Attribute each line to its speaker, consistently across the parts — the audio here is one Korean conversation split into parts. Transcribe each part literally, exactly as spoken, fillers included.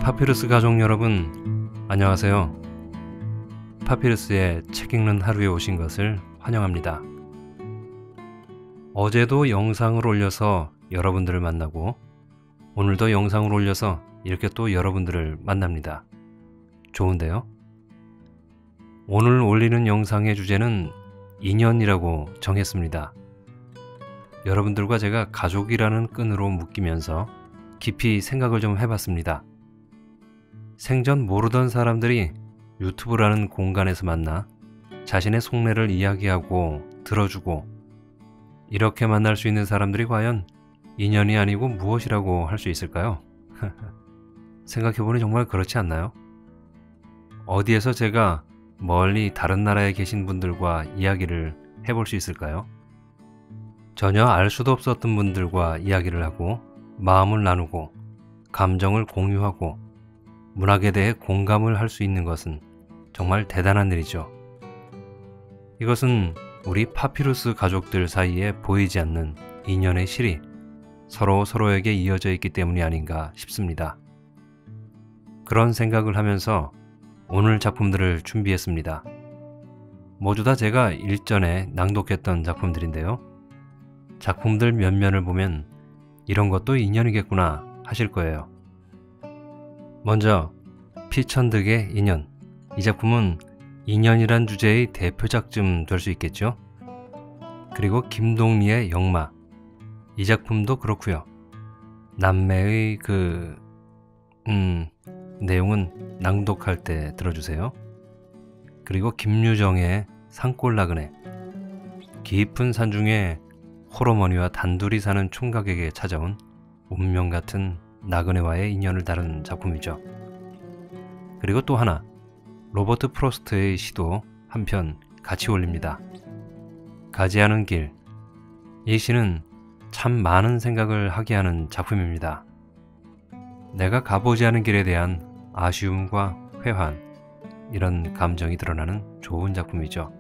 Speaker 1: 파피루스 가족 여러분, 안녕하세요. 파피루스의 책 읽는 하루에 오신 것을 환영합니다. 어제도 영상을 올려서 여러분들을 만나고 오늘도 영상을 올려서 이렇게 또 여러분들을 만납니다. 좋은데요? 오늘 올리는 영상의 주제는 인연이라고 정했습니다. 여러분들과 제가 가족이라는 끈으로 묶이면서 깊이 생각을 좀 해봤습니다. 생전 모르던 사람들이 유튜브라는 공간에서 만나 자신의 속내를 이야기하고 들어주고 이렇게 만날 수 있는 사람들이 과연 인연이 아니고 무엇이라고 할 수 있을까요? 생각해보니 정말 그렇지 않나요? 어디에서 제가 멀리 다른 나라에 계신 분들과 이야기를 해볼 수 있을까요? 전혀 알 수도 없었던 분들과 이야기를 하고 마음을 나누고 감정을 공유하고 문학에 대해 공감을 할 수 있는 것은 정말 대단한 일이죠. 이것은 우리 파피루스 가족들 사이에 보이지 않는 인연의 실이 서로 서로에게 이어져 있기 때문이 아닌가 싶습니다. 그런 생각을 하면서 오늘 작품들을 준비했습니다. 모두 다 제가 일전에 낭독했던 작품들인데요. 작품들 면면을 보면 이런 것도 인연이겠구나 하실 거예요. 먼저 피천득의 인연. 이 작품은 인연이란 주제의 대표작쯤 될 수 있겠죠. 그리고 김동리의 영마. 이 작품도 그렇고요. 남매의 그... 음... 내용은 낭독할 때 들어주세요. 그리고 김유정의 산골나그네. 깊은 산 중에 홀어머니와 단둘이 사는 총각에게 찾아온 운명 같은 나그네와의 인연을 다룬 작품이죠. 그리고 또 하나, 로버트 프로스트의 시도 한 편 같이 올립니다. 가지 않은 길. 이 시는 참 많은 생각을 하게 하는 작품입니다. 내가 가보지 않은 길에 대한 아쉬움과 회한, 이런 감정이 드러나는 좋은 작품이죠.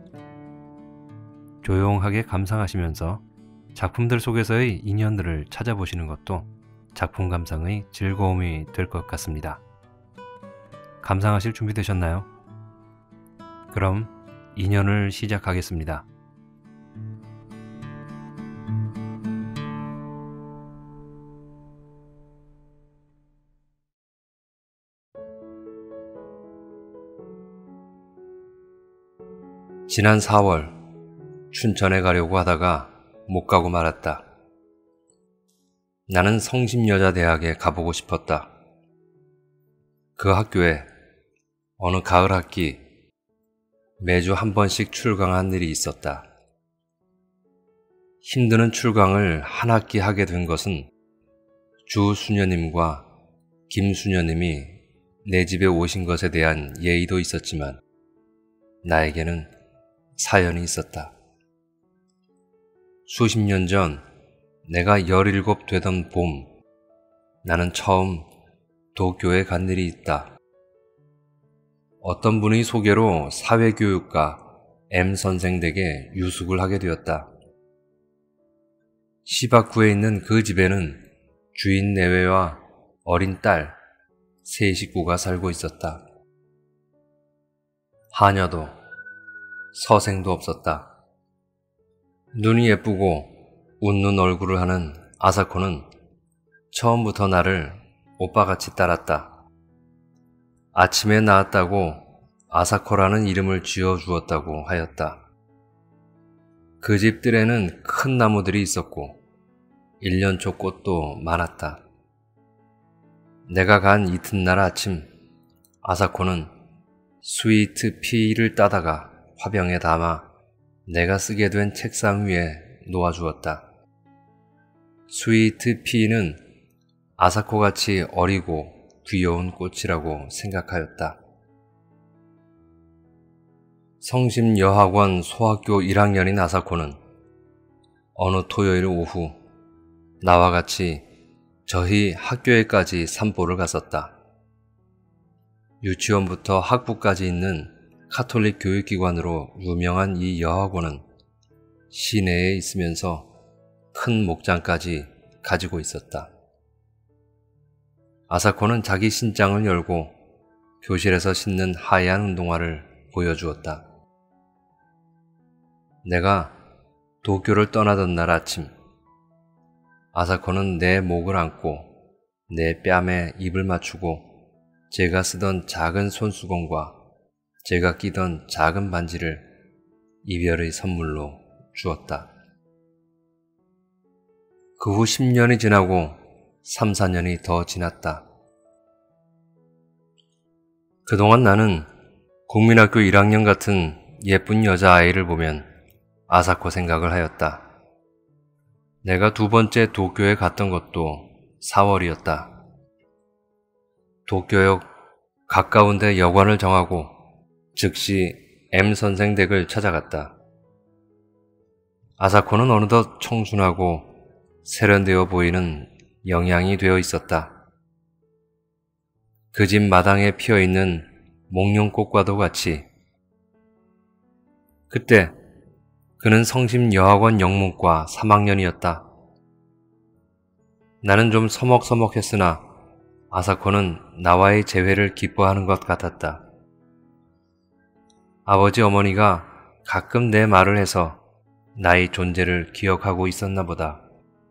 Speaker 1: 조용하게 감상하시면서 작품들 속에서의 인연들을 찾아보시는 것도 작품 감상의 즐거움이 될 것 같습니다. 감상하실 준비 되셨나요? 그럼 인연을 시작하겠습니다. 지난 사월 춘천에 가려고 하다가 못 가고 말았다. 나는 성심여자대학에 가보고 싶었다. 그 학교에 어느 가을 학기 매주 한 번씩 출강한 일이 있었다. 힘드는 출강을 한 학기 하게 된 것은 주 수녀님과 김 수녀님이 내 집에 오신 것에 대한 예의도 있었지만 나에게는 사연이 있었다. 수십 년 전 내가 열일곱 되던 봄, 나는 처음 도교에 간 일이 있다. 어떤 분의 소개로 사회교육가 M 선생 댁에 유숙을 하게 되었다. 시박구에 있는 그 집에는 주인 내외와 어린 딸, 세 식구가 살고 있었다. 하녀도, 서생도 없었다. 눈이 예쁘고 웃는 얼굴을 하는 아사코는 처음부터 나를 오빠같이 따랐다. 아침에 나왔다고 아사코라는 이름을 지어주었다고 하였다. 그 집 뜰에는 큰 나무들이 있었고 일년초 꽃도 많았다. 내가 간 이튿날 아침, 아사코는 스위트 피를 따다가 화병에 담아 내가 쓰게 된 책상 위에 놓아주었다. 스위트 피는 아사코같이 어리고 귀여운 꽃이라고 생각하였다. 성심여학원 소학교 일 학년인 아사코는 어느 토요일 오후 나와 같이 저희 학교에까지 산보를 갔었다. 유치원부터 학부까지 있는 카톨릭 교육기관으로 유명한 이 여학원은 시내에 있으면서 큰 목장까지 가지고 있었다. 아사코는 자기 신장을 열고 교실에서 신는 하얀 운동화를 보여주었다. 내가 도쿄를 떠나던 날 아침, 아사코는 내 목을 안고 내 뺨에 입을 맞추고 제가 쓰던 작은 손수건과 제가 끼던 작은 반지를 이별의 선물로 주었다. 그 후 십 년이 지나고 삼, 사 년이 더 지났다. 그동안 나는 국민학교 일 학년 같은 예쁜 여자아이를 보면 아사코 생각을 하였다. 내가 두 번째 도쿄에 갔던 것도 사월이었다. 도쿄역 가까운 데 여관을 정하고 즉시 M 선생 댁을 찾아갔다. 아사코는 어느덧 청순하고 세련되어 보이는 영양이 되어 있었다. 그 집 마당에 피어있는 목련꽃과도 같이. 그때 그는 성심여학원 영문과 삼 학년이었다. 나는 좀 서먹서먹했으나 아사코는 나와의 재회를 기뻐하는 것 같았다. 아버지 어머니가 가끔 내 말을 해서 나의 존재를 기억하고 있었나 보다.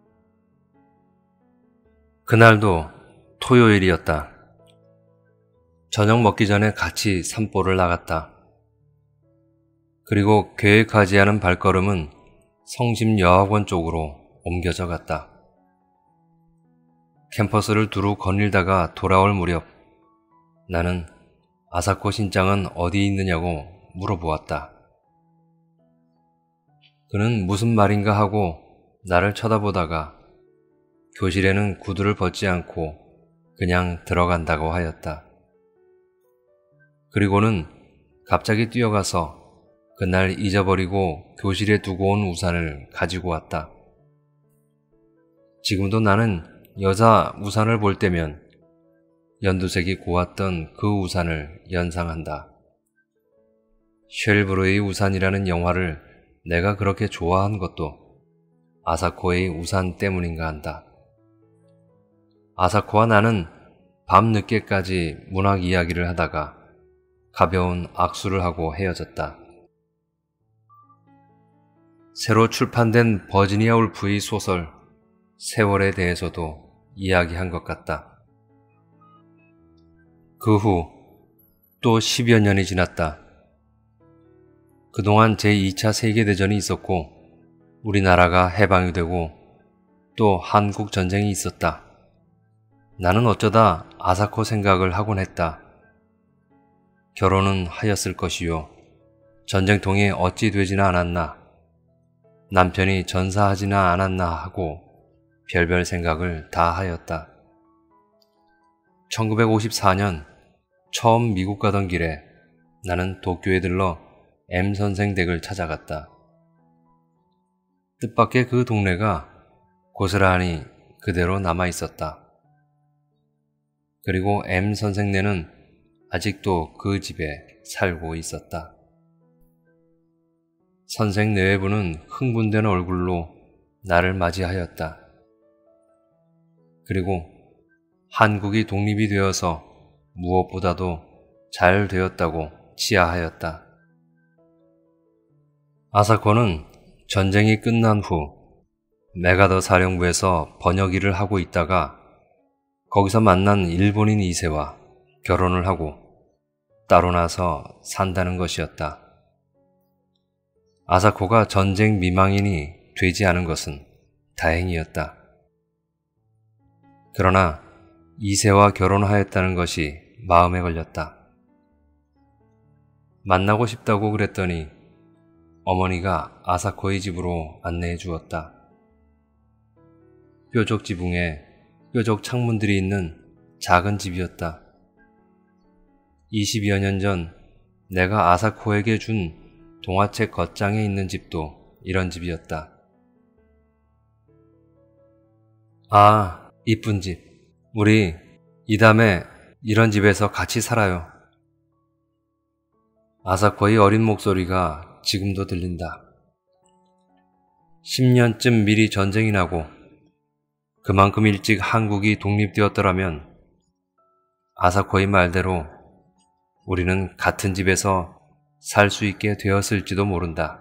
Speaker 1: 그날도 토요일이었다. 저녁 먹기 전에 같이 산보를 나갔다. 그리고 계획하지 않은 발걸음은 성심여학원 쪽으로 옮겨져 갔다. 캠퍼스를 두루 거닐다가 돌아올 무렵 나는 아사코 신장은 어디 있느냐고 물어보았다. 그는 무슨 말인가 하고 나를 쳐다보다가 교실에는 구두를 벗지 않고 그냥 들어간다고 하였다. 그리고는 갑자기 뛰어가서 그날 잊어버리고 교실에 두고 온 우산을 가지고 왔다. 지금도 나는 여자 우산을 볼 때면 연두색이 고왔던 그 우산을 연상한다. 쉘브르의 우산이라는 영화를 내가 그렇게 좋아한 것도 아사코의 우산 때문인가 한다. 아사코와 나는 밤늦게까지 문학 이야기를 하다가 가벼운 악수를 하고 헤어졌다. 새로 출판된 버지니아 울프의 소설 세월에 대해서도 이야기한 것 같다. 그 후 또 십여 년이 지났다. 그동안 제이 차 세계대전이 있었고 우리나라가 해방이 되고 또 한국전쟁이 있었다. 나는 어쩌다 아사코 생각을 하곤 했다. 결혼은 하였을 것이요. 전쟁통에 어찌 되지는 않았나. 남편이 전사하지는 않았나 하고 별별 생각을 다 하였다. 천구백오십사 년 처음 미국 가던 길에 나는 도쿄에 들러 M 선생 댁을 찾아갔다. 뜻밖의 그 동네가 고스란히 그대로 남아있었다. 그리고 M 선생네는 아직도 그 집에 살고 있었다. 선생 내외부는 흥분된 얼굴로 나를 맞이하였다. 그리고 한국이 독립이 되어서 무엇보다도 잘 되었다고 치하하였다. 아사코는 전쟁이 끝난 후 메가더 사령부에서 번역 일을 하고 있다가 거기서 만난 일본인 이 세와 결혼을 하고 따로 나서 산다는 것이었다. 아사코가 전쟁 미망인이 되지 않은 것은 다행이었다. 그러나 이 세와 결혼하였다는 것이 마음에 걸렸다. 만나고 싶다고 그랬더니 어머니가 아사코의 집으로 안내해 주었다. 뾰족 지붕에 뾰족 창문들이 있는 작은 집이었다. 이십여 년 전 내가 아사코에게 준 동화책 겉장에 있는 집도 이런 집이었다. 아, 이쁜 집. 우리 이담에 이런 집에서 같이 살아요. 아사코의 어린 목소리가 지금도 들린다. 십 년쯤 미리 전쟁이 나고 그만큼 일찍 한국이 독립되었더라면 아사코의 말대로 우리는 같은 집에서 살 수 있게 되었을지도 모른다.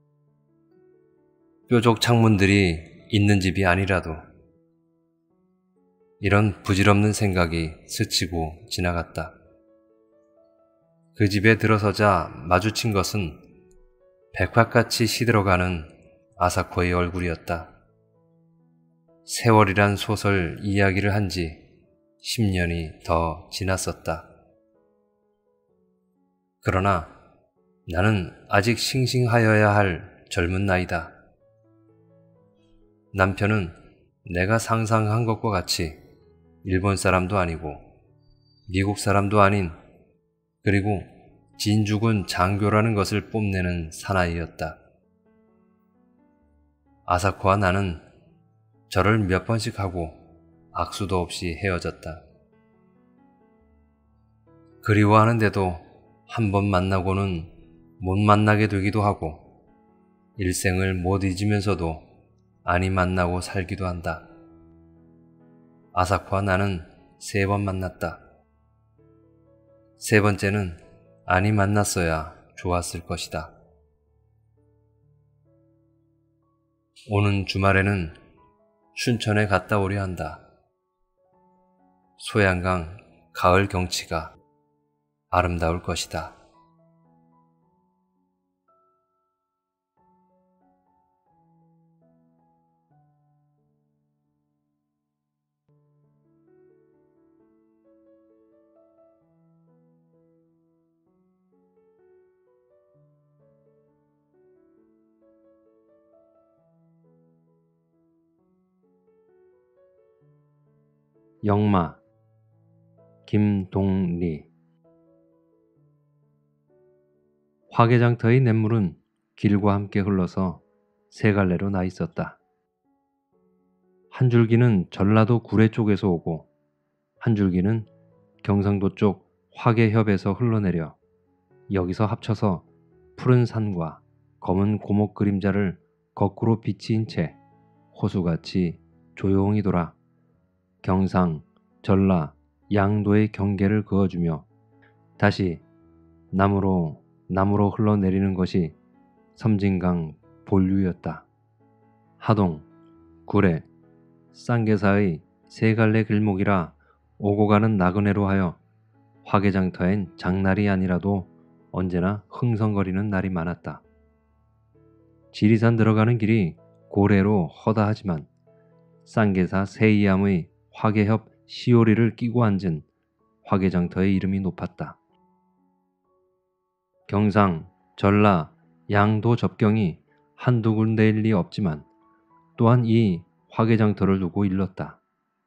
Speaker 1: 뾰족 창문들이 있는 집이 아니라도. 이런 부질없는 생각이 스치고 지나갔다. 그 집에 들어서자 마주친 것은 백화같이 시들어가는 아사코의 얼굴이었다. 세월이란 소설 이야기를 한 지 십 년이 더 지났었다. 그러나 나는 아직 싱싱하여야 할 젊은 나이다. 남편은 내가 상상한 것과 같이 일본 사람도 아니고 미국 사람도 아닌, 그리고 진주군 장교라는 것을 뽐내는 사나이였다. 아사코와 나는 절을 몇 번씩 하고 악수도 없이 헤어졌다. 그리워하는데도 한 번 만나고는 못 만나게 되기도 하고, 일생을 못 잊으면서도 아니 만나고 살기도 한다. 아사코와 나는 세 번 만났다. 세 번째는 아니 만났어야 좋았을 것이다. 오는 주말에는 춘천에 갔다 오려 한다. 소양강 가을 경치가 아름다울 것이다.
Speaker 2: 영마 김동리. 화개장터의 냇물은 길과 함께 흘러서 세 갈래로 나 있었다. 한 줄기는 전라도 구례 쪽에서 오고, 한 줄기는 경상도 쪽 화개협에서 흘러내려 여기서 합쳐서 푸른 산과 검은 고목 그림자를 거꾸로 비치인 채 호수같이 조용히 돌아 경상, 전라, 양도의 경계를 그어주며 다시 남으로 남으로 흘러내리는 것이 섬진강 본류였다. 하동, 구례, 쌍계사의 세 갈래 길목이라 오고 가는 나그네로 하여 화개장터엔 장날이 아니라도 언제나 흥성거리는 날이 많았다. 지리산 들어가는 길이 고래로 허다하지만 쌍계사 세이암의 화개협 시오리를 끼고 앉은 화개장터의 이름이 높았다. 경상, 전라, 양도 접경이 한두 군데일 리 없지만 또한 이 화개장터를 두고 일렀다.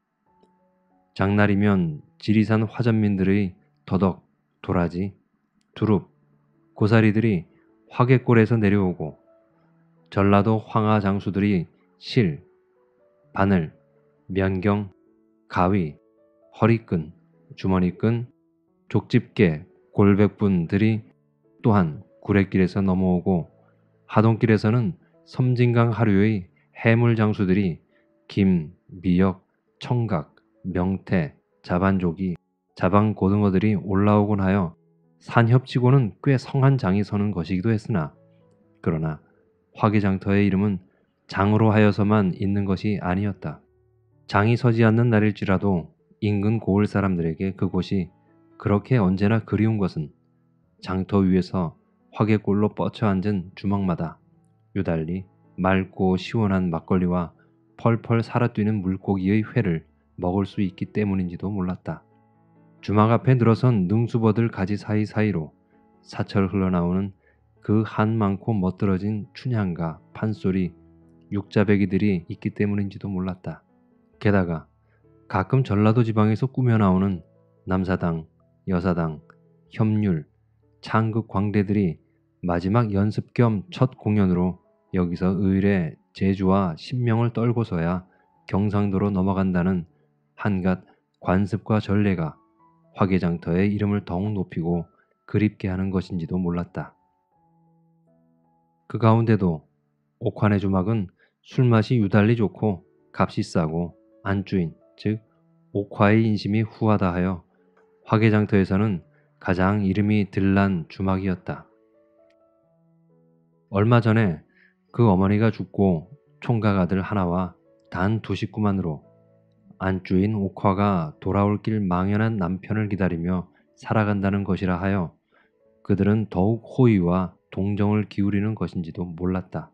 Speaker 2: 장날이면 지리산 화전민들의 더덕, 도라지, 두릅, 고사리들이 화개골에서 내려오고, 전라도 황하 장수들이 실, 바늘, 면경, 가위, 허리끈, 주머니끈, 족집게, 골백분들이 또한 구례길에서 넘어오고, 하동길에서는 섬진강 하류의 해물 장수들이 김, 미역, 청각, 명태, 자반조기, 자방고등어들이 올라오곤 하여 산협치고는 꽤 성한 장이 서는 것이기도 했으나, 그러나 화개장터의 이름은 장으로 하여서만 있는 것이 아니었다. 장이 서지 않는 날일지라도 인근 고을 사람들에게 그곳이 그렇게 언제나 그리운 것은 장터 위에서 화개골로 뻗쳐 앉은 주먹마다 유달리 맑고 시원한 막걸리와 펄펄 살아뛰는 물고기의 회를 먹을 수 있기 때문인지도 몰랐다. 주막 앞에 늘어선 능수버들 가지 사이사이로 사철 흘러나오는 그 한 많고 멋들어진 춘향과 판소리, 육자배기들이 있기 때문인지도 몰랐다. 게다가 가끔 전라도 지방에서 꾸며 나오는 남사당, 여사당, 협률, 창극 광대들이 마지막 연습 겸 첫 공연으로 여기서 의뢰 제주와 신명을 떨고서야 경상도로 넘어간다는 한갓 관습과 전례가 화개장터의 이름을 더욱 높이고 그립게 하는 것인지도 몰랐다. 그 가운데도 옥환의 주막은 술맛이 유달리 좋고 값이 싸고 안주인, 즉 옥화의 인심이 후하다 하여 화개장터에서는 가장 이름이 들난 주막이었다. 얼마 전에 그 어머니가 죽고 총각 아들 하나와 단 두 식구만으로 안주인 옥화가 돌아올 길 망연한 남편을 기다리며 살아간다는 것이라 하여 그들은 더욱 호의와 동정을 기울이는 것인지도 몰랐다.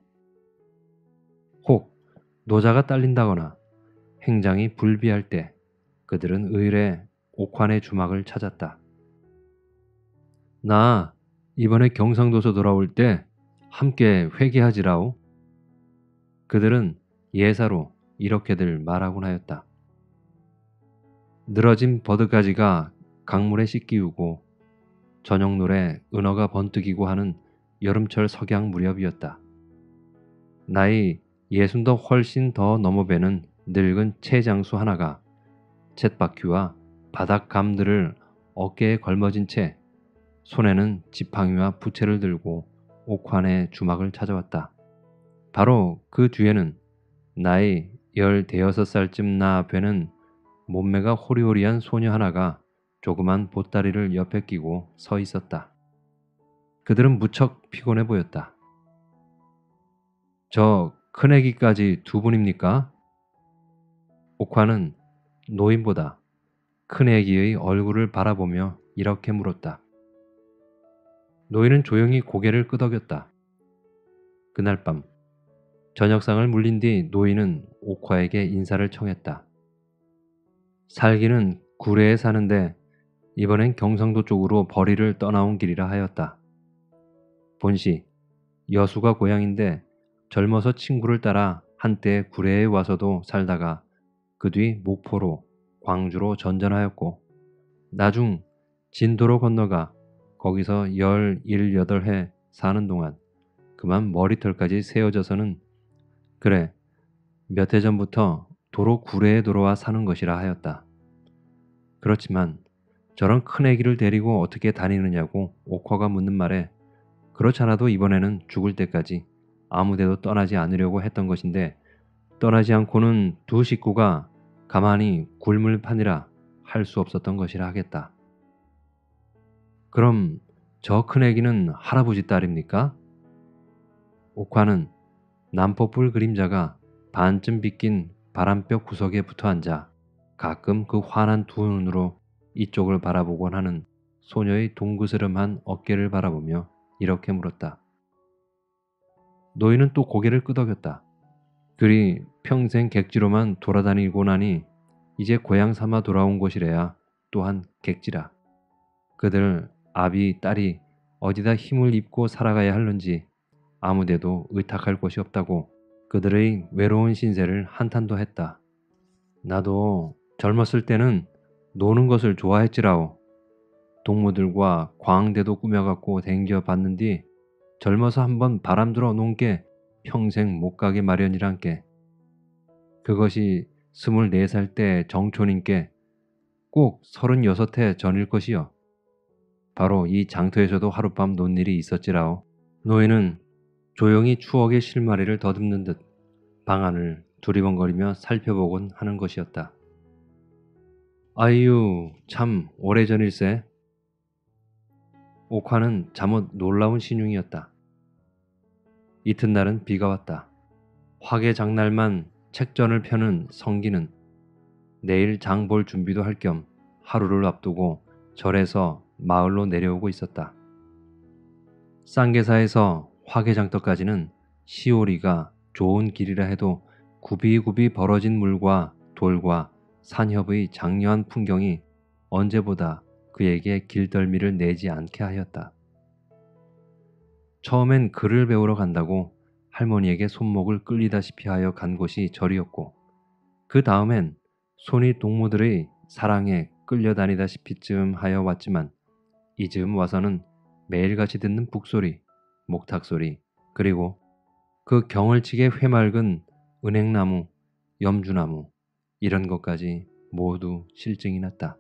Speaker 2: 혹 노자가 딸린다거나 행장이 불비할 때 그들은 의뢰 옥환의 주막을 찾았다. 나 이번에 경상도서 돌아올 때 함께 회개하지라오. 그들은 예사로 이렇게들 말하곤 하였다. 늘어진 버드가지가 강물에 씻기우고 저녁노래 은어가 번뜩이고 하는 여름철 석양 무렵이었다. 나이 예순도 훨씬 더 넘어배는 늙은 채장수 하나가 쳇바퀴와 바닥감들을 어깨에 걸머진 채 손에는 지팡이와 부채를 들고 옥환의 주막을 찾아왔다. 바로 그 뒤에는 나이 열대여섯 살쯤 나 되는 몸매가 호리호리한 소녀 하나가 조그만 보따리를 옆에 끼고 서 있었다. 그들은 무척 피곤해 보였다. 저 큰애기까지 두 분입니까? 옥화는 노인보다 큰애기의 얼굴을 바라보며 이렇게 물었다. 노인은 조용히 고개를 끄덕였다. 그날 밤 저녁상을 물린 뒤 노인은 옥화에게 인사를 청했다. 살기는 구례에 사는데 이번엔 경상도 쪽으로 벌이를 떠나온 길이라 하였다. 본시 여수가 고향인데 젊어서 친구를 따라 한때 구례에 와서도 살다가 그 뒤 목포로 광주로 전전하였고 나중 진도로 건너가 거기서 열일여덟 해 사는 동안 그만 머리털까지 세어져서는 그래 몇 해 전부터 도로 구례에 들어와 사는 것이라 하였다. 그렇지만 저런 큰애기를 데리고 어떻게 다니느냐고 옥화가 묻는 말에 그렇잖아도 이번에는 죽을 때까지 아무데도 떠나지 않으려고 했던 것인데 떠나지 않고는 두 식구가 가만히 굶을 판이라 할 수 없었던 것이라 하겠다. 그럼 저 큰애기는 할아버지 딸입니까? 옥화는 남포불 그림자가 반쯤 비낀 바람벽 구석에 붙어 앉아 가끔 그 환한 두 눈으로 이쪽을 바라보곤 하는 소녀의 동그스름한 어깨를 바라보며 이렇게 물었다. 노인은 또 고개를 끄덕였다. 그리 평생 객지로만 돌아다니고 나니 이제 고향 삼아 돌아온 곳이래야 또한 객지라. 그들 아비 딸이 어디다 힘을 입고 살아가야 할는지 아무데도 의탁할 곳이 없다고 그들의 외로운 신세를 한탄도 했다. 나도 젊었을 때는 노는 것을 좋아했지라오. 동무들과 광대도 꾸며갖고 댕겨봤는디 젊어서 한번 바람들어 논 게 평생 못 가게 마련이란께. 그것이 스물네 살 때 정촌인께 꼭 서른여섯 해 전일 것이요. 바로 이 장터에서도 하룻밤 논 일이 있었지라오. 노인은 조용히 추억의 실마리를 더듬는 듯 방안을 두리번거리며 살펴보곤 하는 것이었다. 아이유 참 오래전일세. 옥화는 잠옷 놀라운 신용이었다. 이튿날은 비가 왔다. 화개 장날만 책전을 펴는 성기는 내일 장 볼 준비도 할 겸 하루를 앞두고 절에서 마을로 내려오고 있었다. 쌍계사에서 화개장터까지는 시오리가 좋은 길이라 해도 굽이굽이 벌어진 물과 돌과 산협의 장려한 풍경이 언제보다 그에게 길덜미를 내지 않게 하였다. 처음엔 글을 배우러 간다고 할머니에게 손목을 끌리다시피 하여 간 곳이 절이었고 그 다음엔 손이 동무들의 사랑에 끌려다니다시피쯤 하여 왔지만 이즈음 와서는 매일같이 듣는 북소리, 목탁소리 그리고 그 경을치게 회맑은 은행나무, 염주나무 이런 것까지 모두 실증이 났다.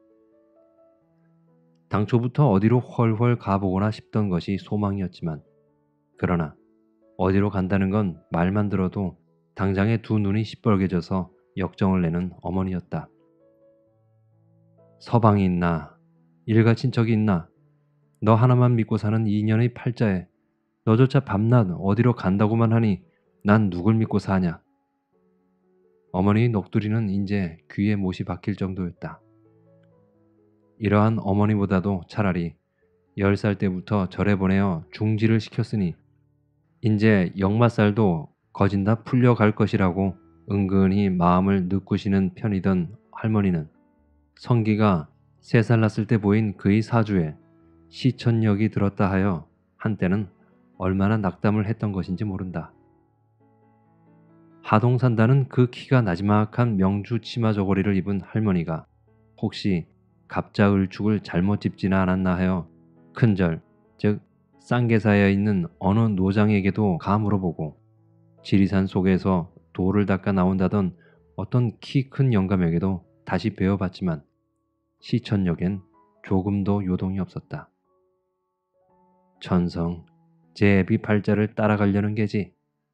Speaker 2: 당초부터 어디로 훨훨 가보거나 싶던 것이 소망이었지만 그러나 어디로 간다는 건 말만 들어도 당장에 두 눈이 시뻘개져서 역정을 내는 어머니였다. 서방이 있나 일가 친척이 있나? 너 하나만 믿고 사는 이년의 팔자에 너조차 밤낮 어디로 간다고만 하니 난 누굴 믿고 사냐? 어머니의 녹두리는 이제 귀에 못이 박힐 정도였다. 이러한 어머니보다도 차라리 열 살 때부터 절에 보내어 중지를 시켰으니 이제 역마살도 거진다 풀려갈 것이라고 은근히 마음을 느꾸시는 편이던 할머니는 성기가 세 살 났을 때 보인 그의 사주에 시천역이 들었다 하여 한때는 얼마나 낙담을 했던 것인지 모른다. 하동 산다는 그 키가 나지막한 명주 치마 저고리를 입은 할머니가 혹시 갑자을축을 잘못 짚지는 않았나 하여 큰절, 즉 쌍계사에 있는 어느 노장에게도 가 물어보고 지리산 속에서 돌을 닦아 나온다던 어떤 키 큰 영감에게도 다시 배워봤지만 시천역엔 조금도 요동이 없었다. 천성, 제 애비 팔자를 따라가려는 게지.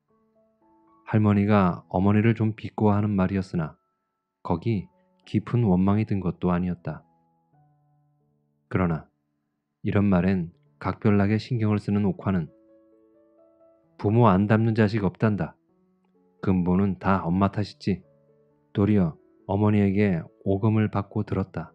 Speaker 2: 할머니가 어머니를 좀 비꼬아하는 말이었으나 거기 깊은 원망이 든 것도 아니었다. 그러나 이런 말엔 각별나게 신경을 쓰는 옥화는 부모 안 닮는 자식 없단다. 근본은 다 엄마 탓이지. 도리어 어머니에게 오금을 받고 들었다.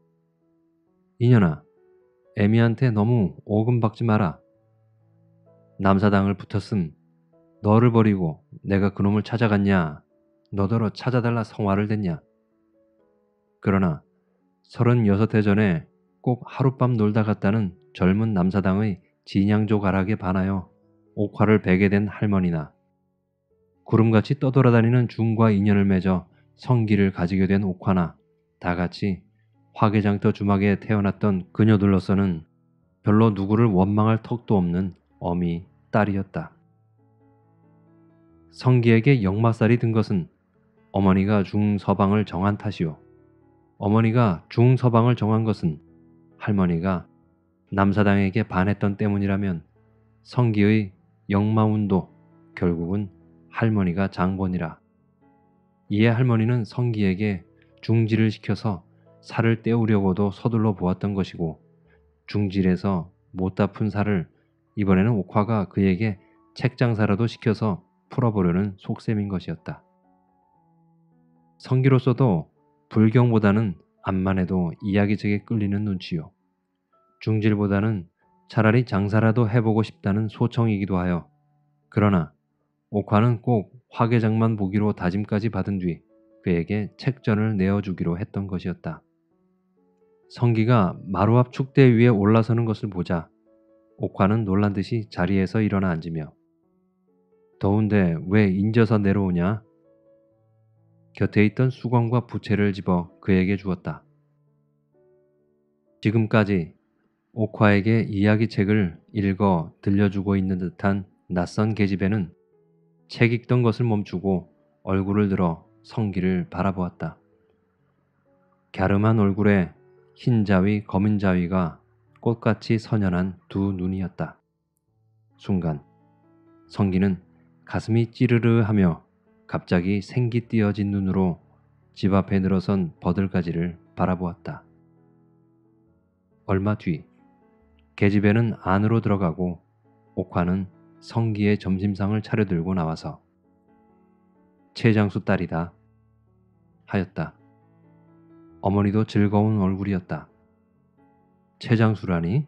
Speaker 2: 이년아, 애미한테 너무 오금 박지 마라. 남사당을 붙었음 너를 버리고 내가 그놈을 찾아갔냐? 너더러 찾아달라 성화를 댔냐? 그러나 서른여섯 해 전에 꼭 하룻밤 놀다 갔다는 젊은 남사당의 진양조 가락에 반하여 옥화를 베게 된 할머니나 구름같이 떠돌아다니는 중과 인연을 맺어 성기를 가지게 된 옥화나 다같이 화개장터 주막에 태어났던 그녀들로서는 별로 누구를 원망할 턱도 없는 어미 딸이었다. 성기에게 역마살이 든 것은 어머니가 중서방을 정한 탓이요. 어머니가 중서방을 정한 것은 할머니가 남사당에게 반했던 때문이라면 성기의 역마운도 결국은 할머니가 장본이라. 이에 할머니는 성기에게 중지를 시켜서 살을 떼우려고도 서둘러 보았던 것이고 중질에서 못다 푼 살을 이번에는 옥화가 그에게 책장사라도 시켜서 풀어보려는 속셈인 것이었다. 성기로서도 불경보다는 암만 해도 이야기책에 끌리는 눈치요. 중질보다는 차라리 장사라도 해보고 싶다는 소청이기도 하여 그러나 옥화는 꼭 화개장만 보기로 다짐까지 받은 뒤 그에게 책전을 내어주기로 했던 것이었다. 성기가 마루 앞 축대 위에 올라서는 것을 보자 옥화는 놀란 듯이 자리에서 일어나 앉으며 더운데 왜 인져서 내려오냐? 곁에 있던 수건과 부채를 집어 그에게 주었다. 지금까지 옥화에게 이야기책을 읽어 들려주고 있는 듯한 낯선 계집애는 책 읽던 것을 멈추고 얼굴을 들어 성기를 바라보았다. 갸름한 얼굴에 흰 자위, 검은 자위가 꽃같이 선연한 두 눈이었다. 순간 성기는 가슴이 찌르르하며 갑자기 생기 띄어진 눈으로 집 앞에 늘어선 버들가지를 바라보았다. 얼마 뒤 계집애는 안으로 들어가고 옥화는 성기의 점심상을 차려들고 나와서 최장수 딸이다 하였다. 어머니도 즐거운 얼굴이었다. 최장수라니?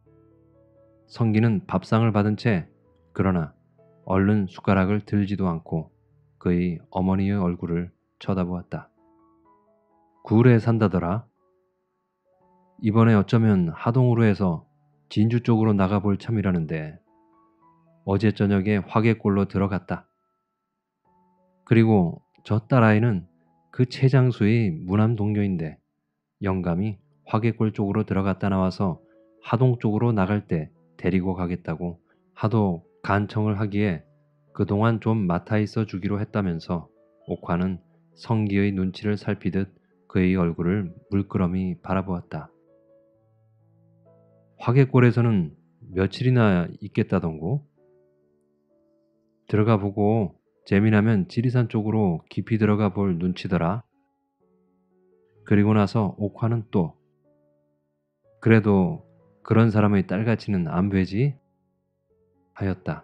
Speaker 2: 성기는 밥상을 받은 채 그러나 얼른 숟가락을 들지도 않고 그의 어머니의 얼굴을 쳐다보았다. 굴에 산다더라. 이번에 어쩌면 하동으로 해서 진주 쪽으로 나가볼 참이라는데 어제 저녁에 화개골로 들어갔다. 그리고 저 딸아이는 그 최장수의 무남 동료인데 영감이 화개골 쪽으로 들어갔다 나와서 하동 쪽으로 나갈 때 데리고 가겠다고 하도 간청을 하기에 그동안 좀 맡아 있어 주기로 했다면서 옥화는 성기의 눈치를 살피듯 그의 얼굴을 물끄러미 바라보았다. 화개골에서는 며칠이나 있겠다던고? 들어가 보고 재미나면 지리산 쪽으로 깊이 들어가 볼 눈치더라. 그리고 나서 옥화는 또 그래도 그런 사람의 딸같이는 안 되지? 하였다.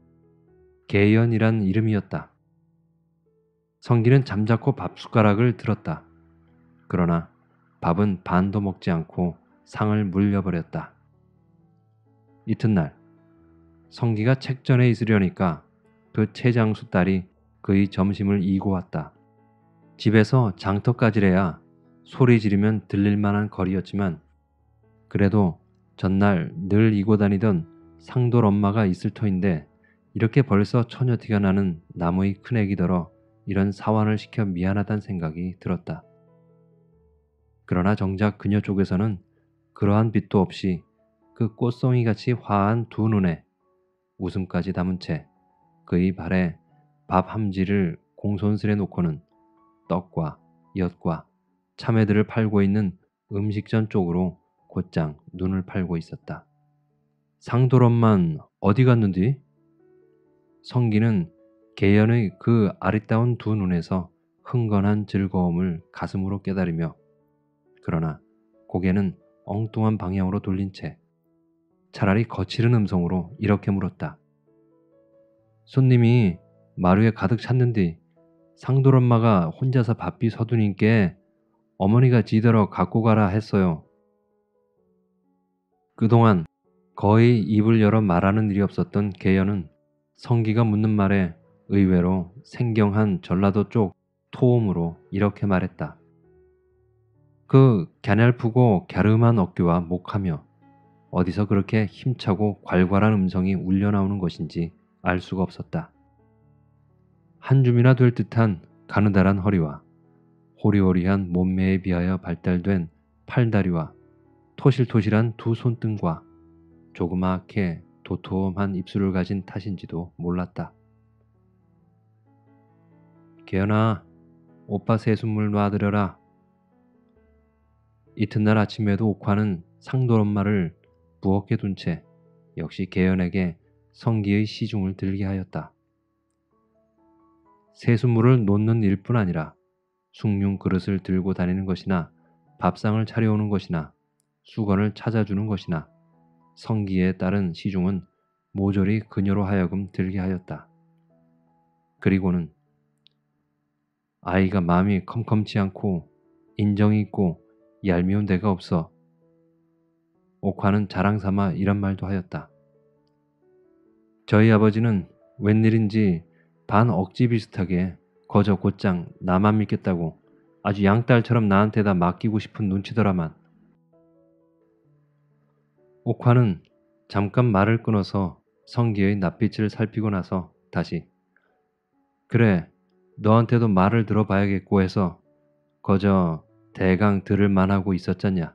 Speaker 2: 계연이란 이름이었다. 성기는 잠자코 밥숟가락을 들었다. 그러나 밥은 반도 먹지 않고 상을 물려버렸다. 이튿날 성기가 책전에 있으려니까 그 최장수 딸이 그의 점심을 이고 왔다. 집에서 장터까지래야 소리 지르면 들릴 만한 거리였지만 그래도 전날 늘 이고 다니던 상돌 엄마가 있을 터인데 이렇게 벌써 처녀티가 나는 나무의 큰애기더러 이런 사환을 시켜 미안하단 생각이 들었다. 그러나 정작 그녀 쪽에서는 그러한 빛도 없이 그 꽃송이같이 화한 두 눈에 웃음까지 담은 채 그의 발에 밥 함지를 공손스레 놓고는 떡과 엿과 참외들을 팔고 있는 음식점 쪽으로 곧장 눈을 팔고 있었다. 상돌엄만 어디 갔는디? 성기는 계연의 그 아리따운 두 눈에서 흥건한 즐거움을 가슴으로 깨달으며 그러나 고개는 엉뚱한 방향으로 돌린 채 차라리 거칠은 음성으로 이렇게 물었다. 손님이 마루에 가득 찼는디 상돌엄마가 혼자서 바삐 서두님께 어머니가 지더러 갖고 가라 했어요. 그동안 거의 입을 열어 말하는 일이 없었던 계연은 성기가 묻는 말에 의외로 생경한 전라도 쪽 토음으로 이렇게 말했다. 그 갸냘프고 갸름한 어깨와 목하며 어디서 그렇게 힘차고 괄괄한 음성이 울려나오는 것인지 알 수가 없었다. 한 줌이나 될 듯한 가느다란 허리와 호리호리한 몸매에 비하여 발달된 팔다리와 토실토실한 두 손등과 조그맣게 도톰한 입술을 가진 탓인지도 몰랐다. 계연아, 오빠 새순물 놔드려라. 이튿날 아침에도 옥화는 상돌 엄마를 부엌에 둔 채 역시 계연에게 성기의 시중을 들게 하였다. 새순물을 놓는 일뿐 아니라 숭늉 그릇을 들고 다니는 것이나 밥상을 차려오는 것이나 수건을 찾아주는 것이나 성기에 따른 시중은 모조리 그녀로 하여금 들게 하였다. 그리고는 아이가 마음이 컴컴치 않고 인정이 있고 얄미운 데가 없어. 옥화는 자랑삼아 이런 말도 하였다. 저희 아버지는 웬일인지 반 억지 비슷하게 거저 곧장 나만 믿겠다고 아주 양딸처럼 나한테다 맡기고 싶은 눈치더라만. 옥화는 잠깐 말을 끊어서 성기의 낯빛을 살피고 나서 다시 그래, 너한테도 말을 들어봐야겠고 해서 거저 대강 들을 만하고 있었잖냐.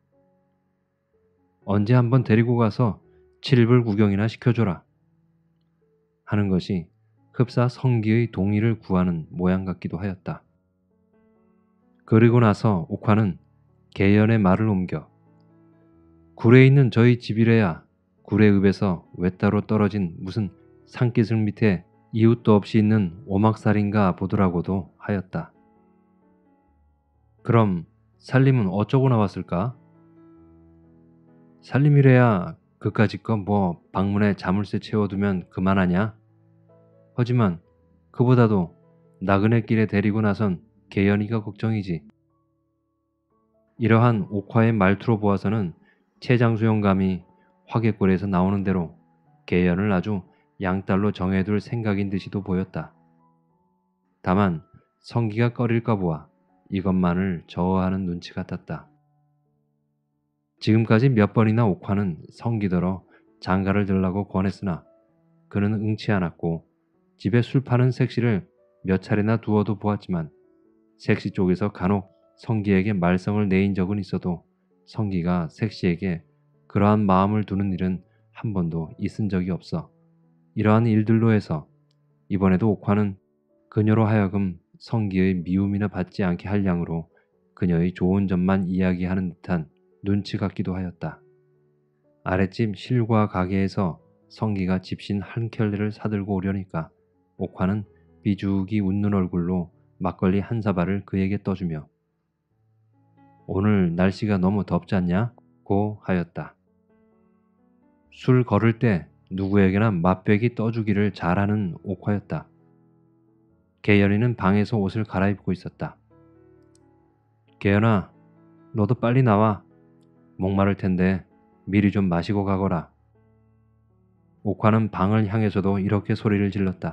Speaker 2: 언제 한번 데리고 가서 칠불 구경이나 시켜줘라. 하는 것이 흡사 성기의 동의를 구하는 모양 같기도 하였다. 그리고 나서 옥화는 계연의 말을 옮겨 굴에 있는 저희 집이래야 굴의 읍에서 외따로 떨어진 무슨 산기슭 밑에 이웃도 없이 있는 오막살인가 보더라고도 하였다. 그럼 살림은 어쩌고 나왔을까? 살림이래야 그까짓 거 뭐 방문에 자물쇠 채워두면 그만하냐? 하지만 그보다도 나그네 길에 데리고 나선 계연이가 걱정이지. 이러한 옥화의 말투로 보아서는 최장수 영감이 화개골에서 나오는 대로 계연을 아주 양딸로 정해둘 생각인 듯이도 보였다. 다만 성기가 꺼릴까 보아 이것만을 저어하는 눈치 같았다. 지금까지 몇 번이나 옥화는 성기더러 장가를 들라고 권했으나 그는 응치 않았고 집에 술 파는 색시를 몇 차례나 두어도 보았지만 색시 쪽에서 간혹 성기에게 말썽을 내인 적은 있어도 성기가 색시에게 그러한 마음을 두는 일은 한 번도 있은 적이 없어 이러한 일들로 해서 이번에도 옥화는 그녀로 하여금 성기의 미움이나 받지 않게 할 양으로 그녀의 좋은 점만 이야기하는 듯한 눈치 같기도 하였다. 아랫집 실과 가게에서 성기가 집신 한 켤레를 사들고 오려니까 옥화는 비죽이 웃는 얼굴로 막걸리 한 사발을 그에게 떠주며 오늘 날씨가 너무 덥지 않냐? 고 하였다. 술 걸을 때 누구에게나 맛배기 떠주기를 잘하는 옥화였다. 개연이는 방에서 옷을 갈아입고 있었다. 개연아, 너도 빨리 나와. 목마를 텐데 미리 좀 마시고 가거라. 옥화는 방을 향해서도 이렇게 소리를 질렀다.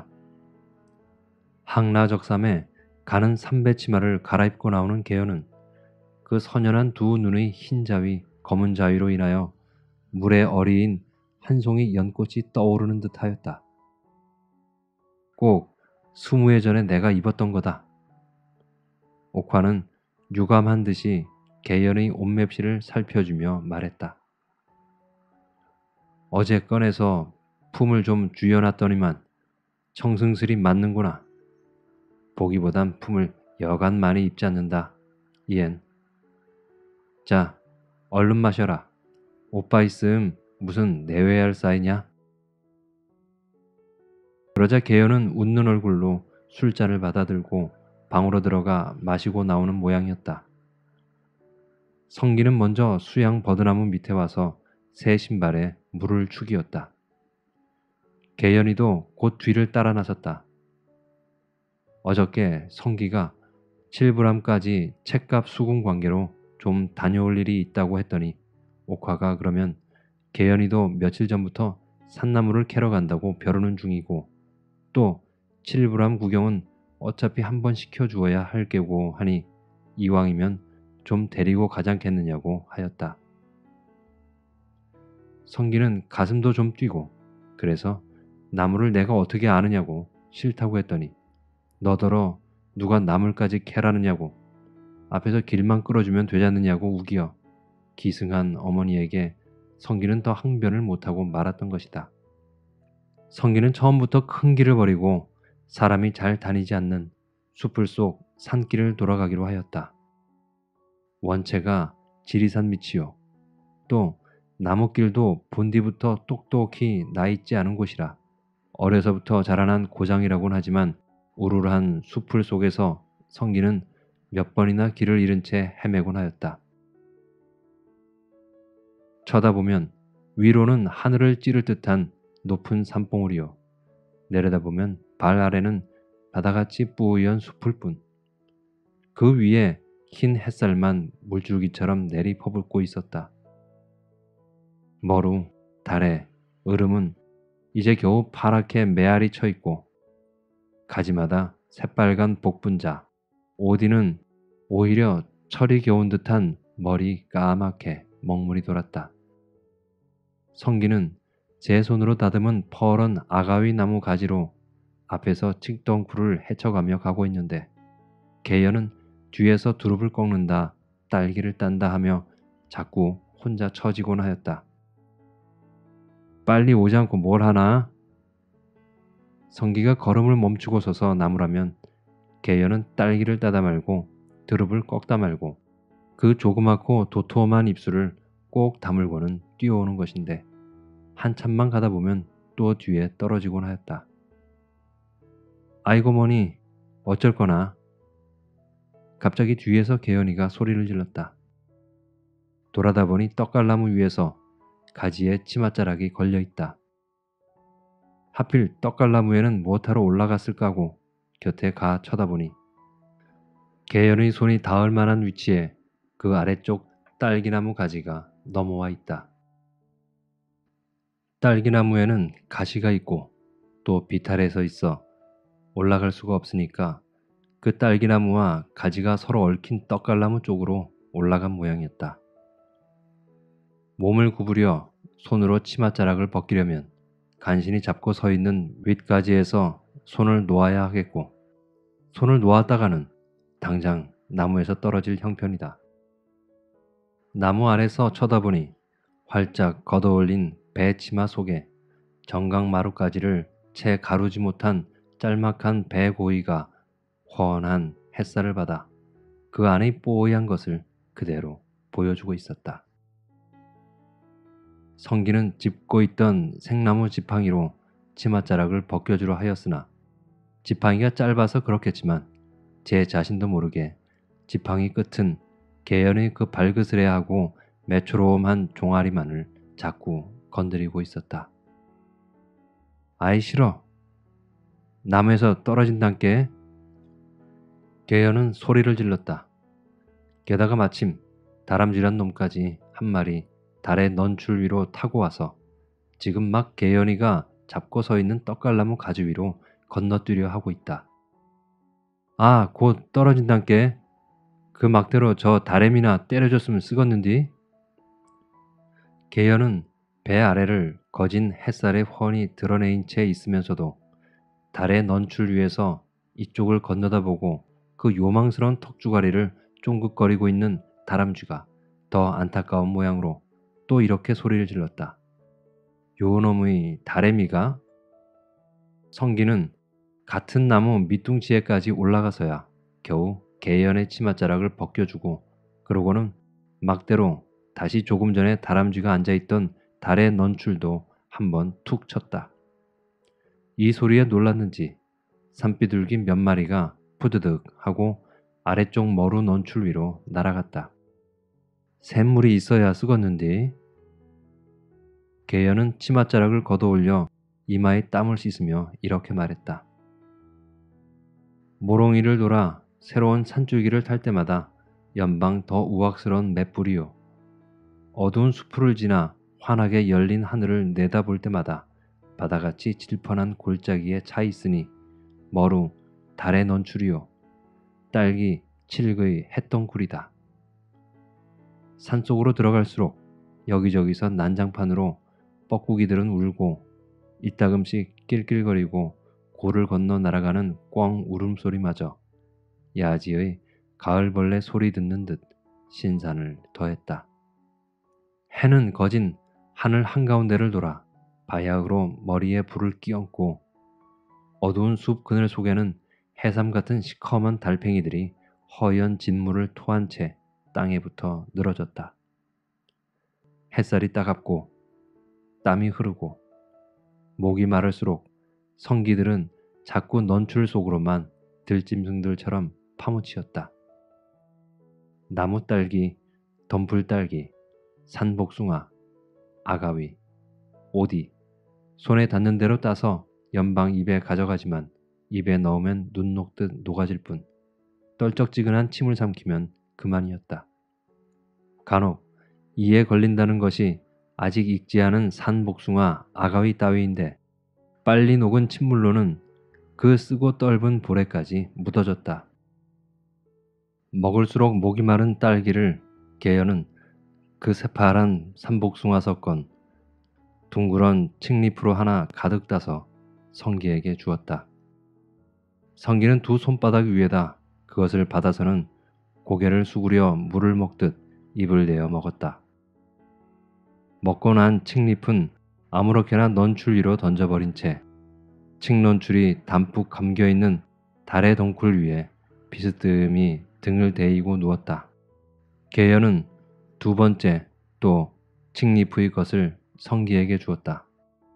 Speaker 2: 항라적삼에 가는 삼배치마를 갈아입고 나오는 개연은 그 선연한 두 눈의 흰 자위, 검은 자위로 인하여 물에 어리인 한 송이 연꽃이 떠오르는 듯하였다. 꼭 스무 해 전에 내가 입었던 거다. 옥화는 유감한 듯이 개연의 옷맵시를 살펴주며 말했다. 어제 꺼내서 품을 좀 쥐어놨더니만 청승스리 맞는구나. 보기보단 품을 여간 많이 입지 않는다. 이엔. 자, 얼른 마셔라. 오빠 있음 무슨 내외할 사이냐? 그러자 개연은 웃는 얼굴로 술잔을 받아들고 방으로 들어가 마시고 나오는 모양이었다. 성기는 먼저 수양 버드나무 밑에 와서 새 신발에 물을 축이었다. 개연이도 곧 뒤를 따라 나섰다. 어저께 성기가 칠부람까지 책값 수금 관계로 좀 다녀올 일이 있다고 했더니 옥화가 그러면 개연이도 며칠 전부터 산나물을 캐러 간다고 벼르는 중이고 또 칠부람 구경은 어차피 한번 시켜주어야 할 게고 하니 이왕이면 좀 데리고 가잖겠느냐고 하였다. 성기는 가슴도 좀 뛰고 그래서 나물을 내가 어떻게 아느냐고 싫다고 했더니 너더러 누가 나물까지 캐라느냐고 앞에서 길만 끌어주면 되지 않느냐고 우기어 기승한 어머니에게 성기는 더 항변을 못하고 말았던 것이다. 성기는 처음부터 큰 길을 버리고 사람이 잘 다니지 않는 숲을 속 산길을 돌아가기로 하였다. 원체가 지리산 밑이요. 또 나무길도 본디부터 똑똑히 나있지 않은 곳이라 어려서부터 자라난 고장이라곤 하지만 우울한 숲을 속에서 성기는 몇 번이나 길을 잃은 채 헤매곤 하였다. 쳐다보면 위로는 하늘을 찌를 듯한 높은 산봉우리요. 내려다보면 발 아래는 바다같이 뿌연 숲을 뿐. 그 위에 흰 햇살만 물줄기처럼 내리 퍼붓고 있었다. 머루, 달에, 으름은 이제 겨우 파랗게 메아리 쳐 있고 가지마다 새빨간 복분자, 오디는 오히려 철이 겨운 듯한 머리 까맣게 먹물이 돌았다. 성기는 제 손으로 다듬은 퍼런 아가위 나무 가지로 앞에서 칡덩쿨을 헤쳐가며 가고 있는데 개연은 뒤에서 두릅을 꺾는다, 딸기를 딴다 하며 자꾸 혼자 처지곤 하였다. 빨리 오지 않고 뭘 하나? 성기가 걸음을 멈추고 서서 나무라면 개연은 딸기를 따다 말고 두릅을 꺾다 말고 그 조그맣고 도톰한 입술을 꼭 다물고는 뛰어오는 것인데 한참만 가다 보면 또 뒤에 떨어지곤 하였다. 아이고 머니 어쩔 거나. 갑자기 뒤에서 개연이가 소리를 질렀다. 돌아다 보니 떡갈나무 위에서 가지에 치맛자락이 걸려있다. 하필 떡갈나무에는 무엇하러 올라갔을까고 곁에 가 쳐다보니 개연의 손이 닿을 만한 위치에 그 아래쪽 딸기나무 가지가 넘어와 있다. 딸기나무에는 가시가 있고 또 비탈해서 있어 올라갈 수가 없으니까 그 딸기나무와 가지가 서로 얽힌 떡갈나무 쪽으로 올라간 모양이었다. 몸을 구부려 손으로 치맛자락을 벗기려면 간신히 잡고 서 있는 윗가지에서 손을 놓아야 하겠고 손을 놓았다가는 당장 나무에서 떨어질 형편이다. 나무 아래서 쳐다보니 활짝 걷어올린 배 치마 속에 정강마루가지를 채 가루지 못한 짤막한 배 고이가 훤한 햇살을 받아 그 안의 뽀얀 것을 그대로 보여주고 있었다. 성기는 짚고 있던 생나무 지팡이로 치맛자락을 벗겨주려 하였으나 지팡이가 짧아서 그렇겠지만 제 자신도 모르게 지팡이 끝은 개연의 그 발그스레하고 매초롬한 종아리만을 자꾸 건드리고 있었다. 아이 싫어. 나무에서 떨어진단께. 개연은 소리를 질렀다. 게다가 마침 다람쥐란 놈까지 한 마리 달의 넌출 위로 타고 와서 지금 막 개연이가 잡고 서 있는 떡갈나무 가지 위로 건너뛰려 하고 있다. 아, 곧 떨어진단께. 그 막대로 저 다래미나 때려줬으면 쓰겄는디. 개연은 배 아래를 거진 햇살에 훤히 드러내인 채 있으면서도 달의 넌출 위에서 이쪽을 건너다보고 그 요망스러운 턱주가리를 쫑긋거리고 있는 다람쥐가 더 안타까운 모양으로 또 이렇게 소리를 질렀다. 요놈의 다래미가. 성기는 같은 나무 밑둥지에까지 올라가서야 겨우 개연의 치맛자락을 벗겨주고 그러고는 막대로 다시 조금 전에 다람쥐가 앉아있던 달의 넌출도 한번 툭 쳤다. 이 소리에 놀랐는지 산비둘기 몇 마리가 푸드득 하고 아래쪽 머루 넌출 위로 날아갔다. 샘물이 있어야 쓰겄는디. 개연은 치맛자락을 걷어올려 이마에 땀을 씻으며 이렇게 말했다. 모롱이를 돌아 새로운 산줄기를 탈 때마다 연방 더 우악스러운 맷불이요. 어두운 수풀을 지나 환하게 열린 하늘을 내다볼 때마다 바다같이 질펀한 골짜기에 차 있으니 머루 달의 넌출이요. 딸기 칠의 햇덩굴이다. 산속으로 들어갈수록 여기저기서 난장판으로 뻐꾸기들은 울고 이따금씩 낄낄거리고 고를 건너 날아가는 꿩 울음소리마저 야지의 가을벌레 소리 듣는 듯 신산을 더했다. 해는 거진 하늘 한가운데를 돌아 바야흐로 머리에 불을 끼얹고 어두운 숲 그늘 속에는 해삼 같은 시커먼 달팽이들이 허연 진물을 토한 채 땅에 붙어 늘어졌다. 햇살이 따갑고 땀이 흐르고 목이 마를수록 성기들은 자꾸 넌출 속으로만 들짐승들처럼 파묻히었다. 나무딸기, 덤불딸기, 산복숭아, 아가위, 오디, 손에 닿는 대로 따서 연방 입에 가져가지만 입에 넣으면 눈 녹듯 녹아질 뿐 떨쩍지근한 침을 삼키면 그만이었다. 간혹 이에 걸린다는 것이 아직 익지 않은 산복숭아, 아가위 따위인데 빨리 녹은 침물로는 그 쓰고 떫은 볼에까지 묻어졌다. 먹을수록 목이 마른 딸기를 개연은 그 새파란 산복숭아 섞건 둥그런 칡잎으로 하나 가득 따서 성기에게 주었다. 성기는 두 손바닥 위에다 그것을 받아서는 고개를 수그려 물을 먹듯 입을 내어 먹었다. 먹고 난 칡잎은 아무렇게나 넌출 위로 던져버린 채 칡넌출이 담뿍 감겨있는 달의 덩굴 위에 비스듬히 등을 대이고 누웠다. 개연은 두 번째 또 칡잎의 것을 성기에게 주었다.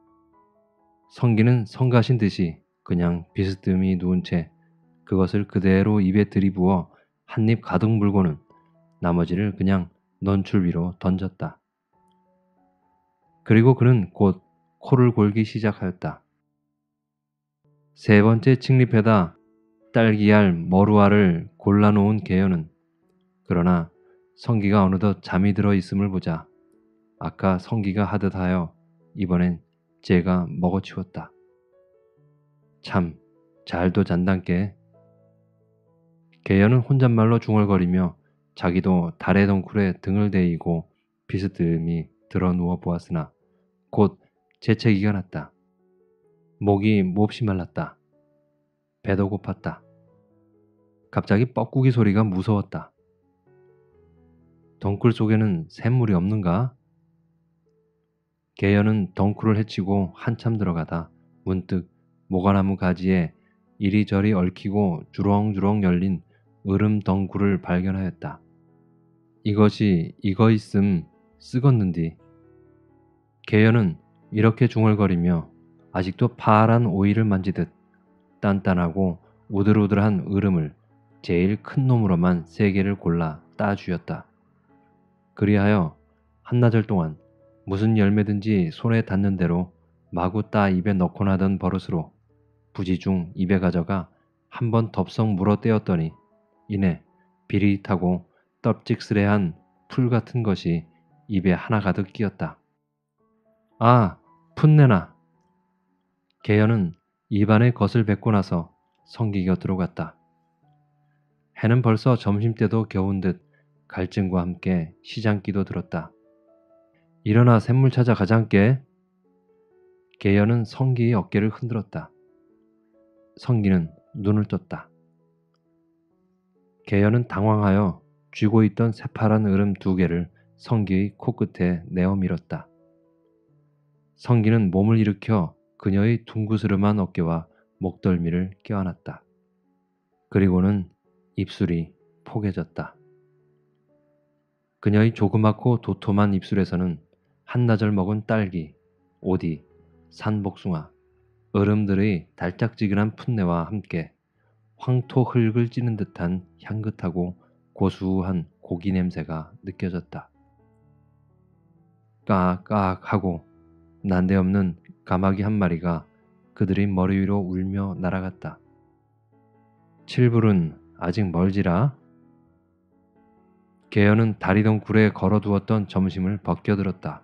Speaker 2: 성기는 성가신 듯이 그냥 비스듬히 누운 채 그것을 그대로 입에 들이부어 한 입 가득 물고는 나머지를 그냥 넌출 위로 던졌다. 그리고 그는 곧 코를 골기 시작하였다. 세 번째 칡잎에다 딸기알, 머루알을 골라놓은 개연은 그러나 성기가 어느덧 잠이 들어 있음을 보자 아까 성기가 하듯 하여 이번엔 제가 먹어치웠다. 참 잘도 잔단께. 개연은 혼잣말로 중얼거리며 자기도 달의 덩굴에 등을 대이고 비스듬히 들어 누워 보았으나 곧 재채기가 났다. 목이 몹시 말랐다. 배도 고팠다. 갑자기 뻐꾸기 소리가 무서웠다. 덩굴 속에는 샘물이 없는가? 개연은 덩굴을 헤치고 한참 들어가다 문득 모가나무 가지에 이리저리 얽히고 주렁주렁 열린 으름 덩굴을 발견하였다. 이것이 이거 있음 쓰겄는디. 개연은 이렇게 중얼거리며 아직도 파란 오이를 만지듯 단단하고 우들우들한 으름을 제일 큰 놈으로만 세 개를 골라 따주었다. 그리하여 한나절 동안 무슨 열매든지 손에 닿는 대로 마구 따 입에 넣곤 하던 버릇으로 부지중 입에 가져가 한번 덥석 물어 떼었더니 이내 비릿하고 떡찍스레한 풀 같은 것이 입에 하나 가득 끼었다. 아, 풋내나. 개연은 입안에 것을 뱉고 나서 성기 곁으로 갔다. 해는 벌써 점심때도 겨운 듯 갈증과 함께 시장기도 들었다. 일어나 샘물 찾아 가장께. 개연은 성기의 어깨를 흔들었다. 성기는 눈을 떴다. 개연은 당황하여 쥐고 있던 새파란 으름 두 개를 성기의 코끝에 내어 밀었다. 성기는 몸을 일으켜 그녀의 둥그스름한 어깨와 목덜미를 껴안았다. 그리고는 입술이 포개졌다. 그녀의 조그맣고 도톰한 입술에서는 한나절 먹은 딸기, 오디, 산복숭아, 얼음들의 달짝지근한 풋내와 함께 황토 흙을 찌는 듯한 향긋하고 고수한 고기 냄새가 느껴졌다. 까악 하고 난데없는 가마귀 한 마리가 그들의 머리 위로 울며 날아갔다. 칠불은 아직 멀지라. 개연은 다리던 굴에 걸어두었던 점심을 벗겨들었다.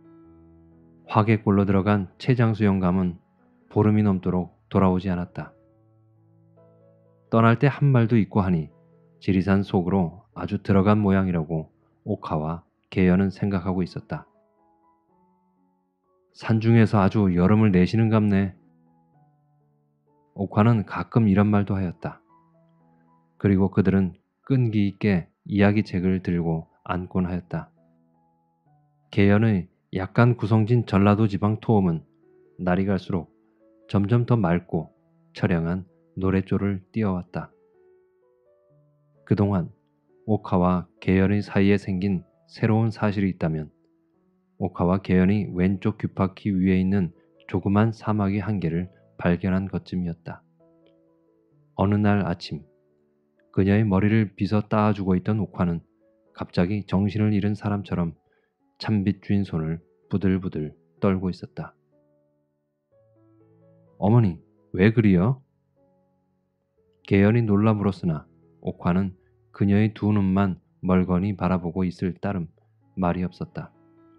Speaker 2: 화개골로 들어간 최장수 영감은 보름이 넘도록 돌아오지 않았다. 떠날 때 한 말도 있고 하니 지리산 속으로 아주 들어간 모양이라고 옥화와 개연은 생각하고 있었다. 산중에서 아주 여름을 내시는갑네. 옥화는 가끔 이런 말도 하였다. 그리고 그들은 끈기 있게 이야기책을 들고 앉곤 하였다. 개연의 약간 구성진 전라도 지방 토음은 날이 갈수록 점점 더 맑고 처량한 노랫조를 띄어왔다. 그동안 옥화와 개연의 사이에 생긴 새로운 사실이 있다면 옥화와 개연이 왼쪽 귓바퀴 위에 있는 조그만 사마귀 한 개를 발견한 것쯤이었다. 어느 날 아침 그녀의 머리를 빗어 따아주고 있던 옥화는 갑자기 정신을 잃은 사람처럼 참빗 쥔 손을 부들부들 떨고 있었다. 어머니, 왜 그리요? 개연이 놀라 물었으나 옥화는 그녀의 두 눈만 멀거니 바라보고 있을 따름 말이 없었다.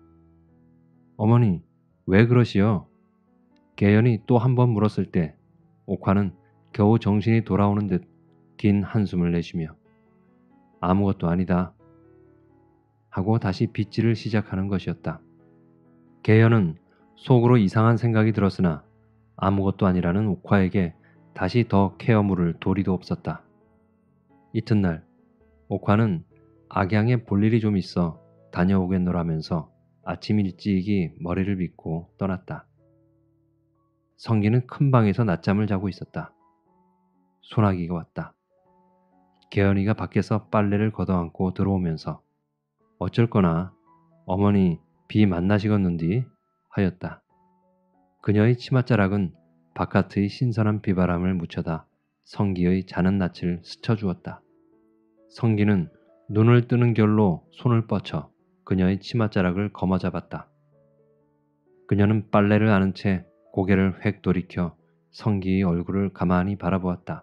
Speaker 2: 어머니, 왜 그러시오? 개연이 또 한 번 물었을 때 옥화는 겨우 정신이 돌아오는 듯 긴 한숨을 내쉬며 아무것도 아니다 하고 다시 빗질을 시작하는 것이었다. 개연은 속으로 이상한 생각이 들었으나 아무것도 아니라는 옥화에게 다시 더 케어 물을 도리도 없었다. 이튿날 옥화는 악양에 볼 일이 좀 있어 다녀오겠노라면서 아침 일찍이 머리를 빗고 떠났다. 성기는 큰 방에서 낮잠을 자고 있었다. 소나기가 왔다. 개연이가 밖에서 빨래를 걷어안고 들어오면서 어쩔거나 어머니 비 만나시겠는디 하였다. 그녀의 치맛자락은 바깥의 신선한 비바람을 묻혀다 성기의 자는 낯을 스쳐주었다. 성기는 눈을 뜨는 결로 손을 뻗쳐 그녀의 치맛자락을 거머잡았다. 그녀는 빨래를 아는 채 고개를 획 돌이켜 성기의 얼굴을 가만히 바라보았다.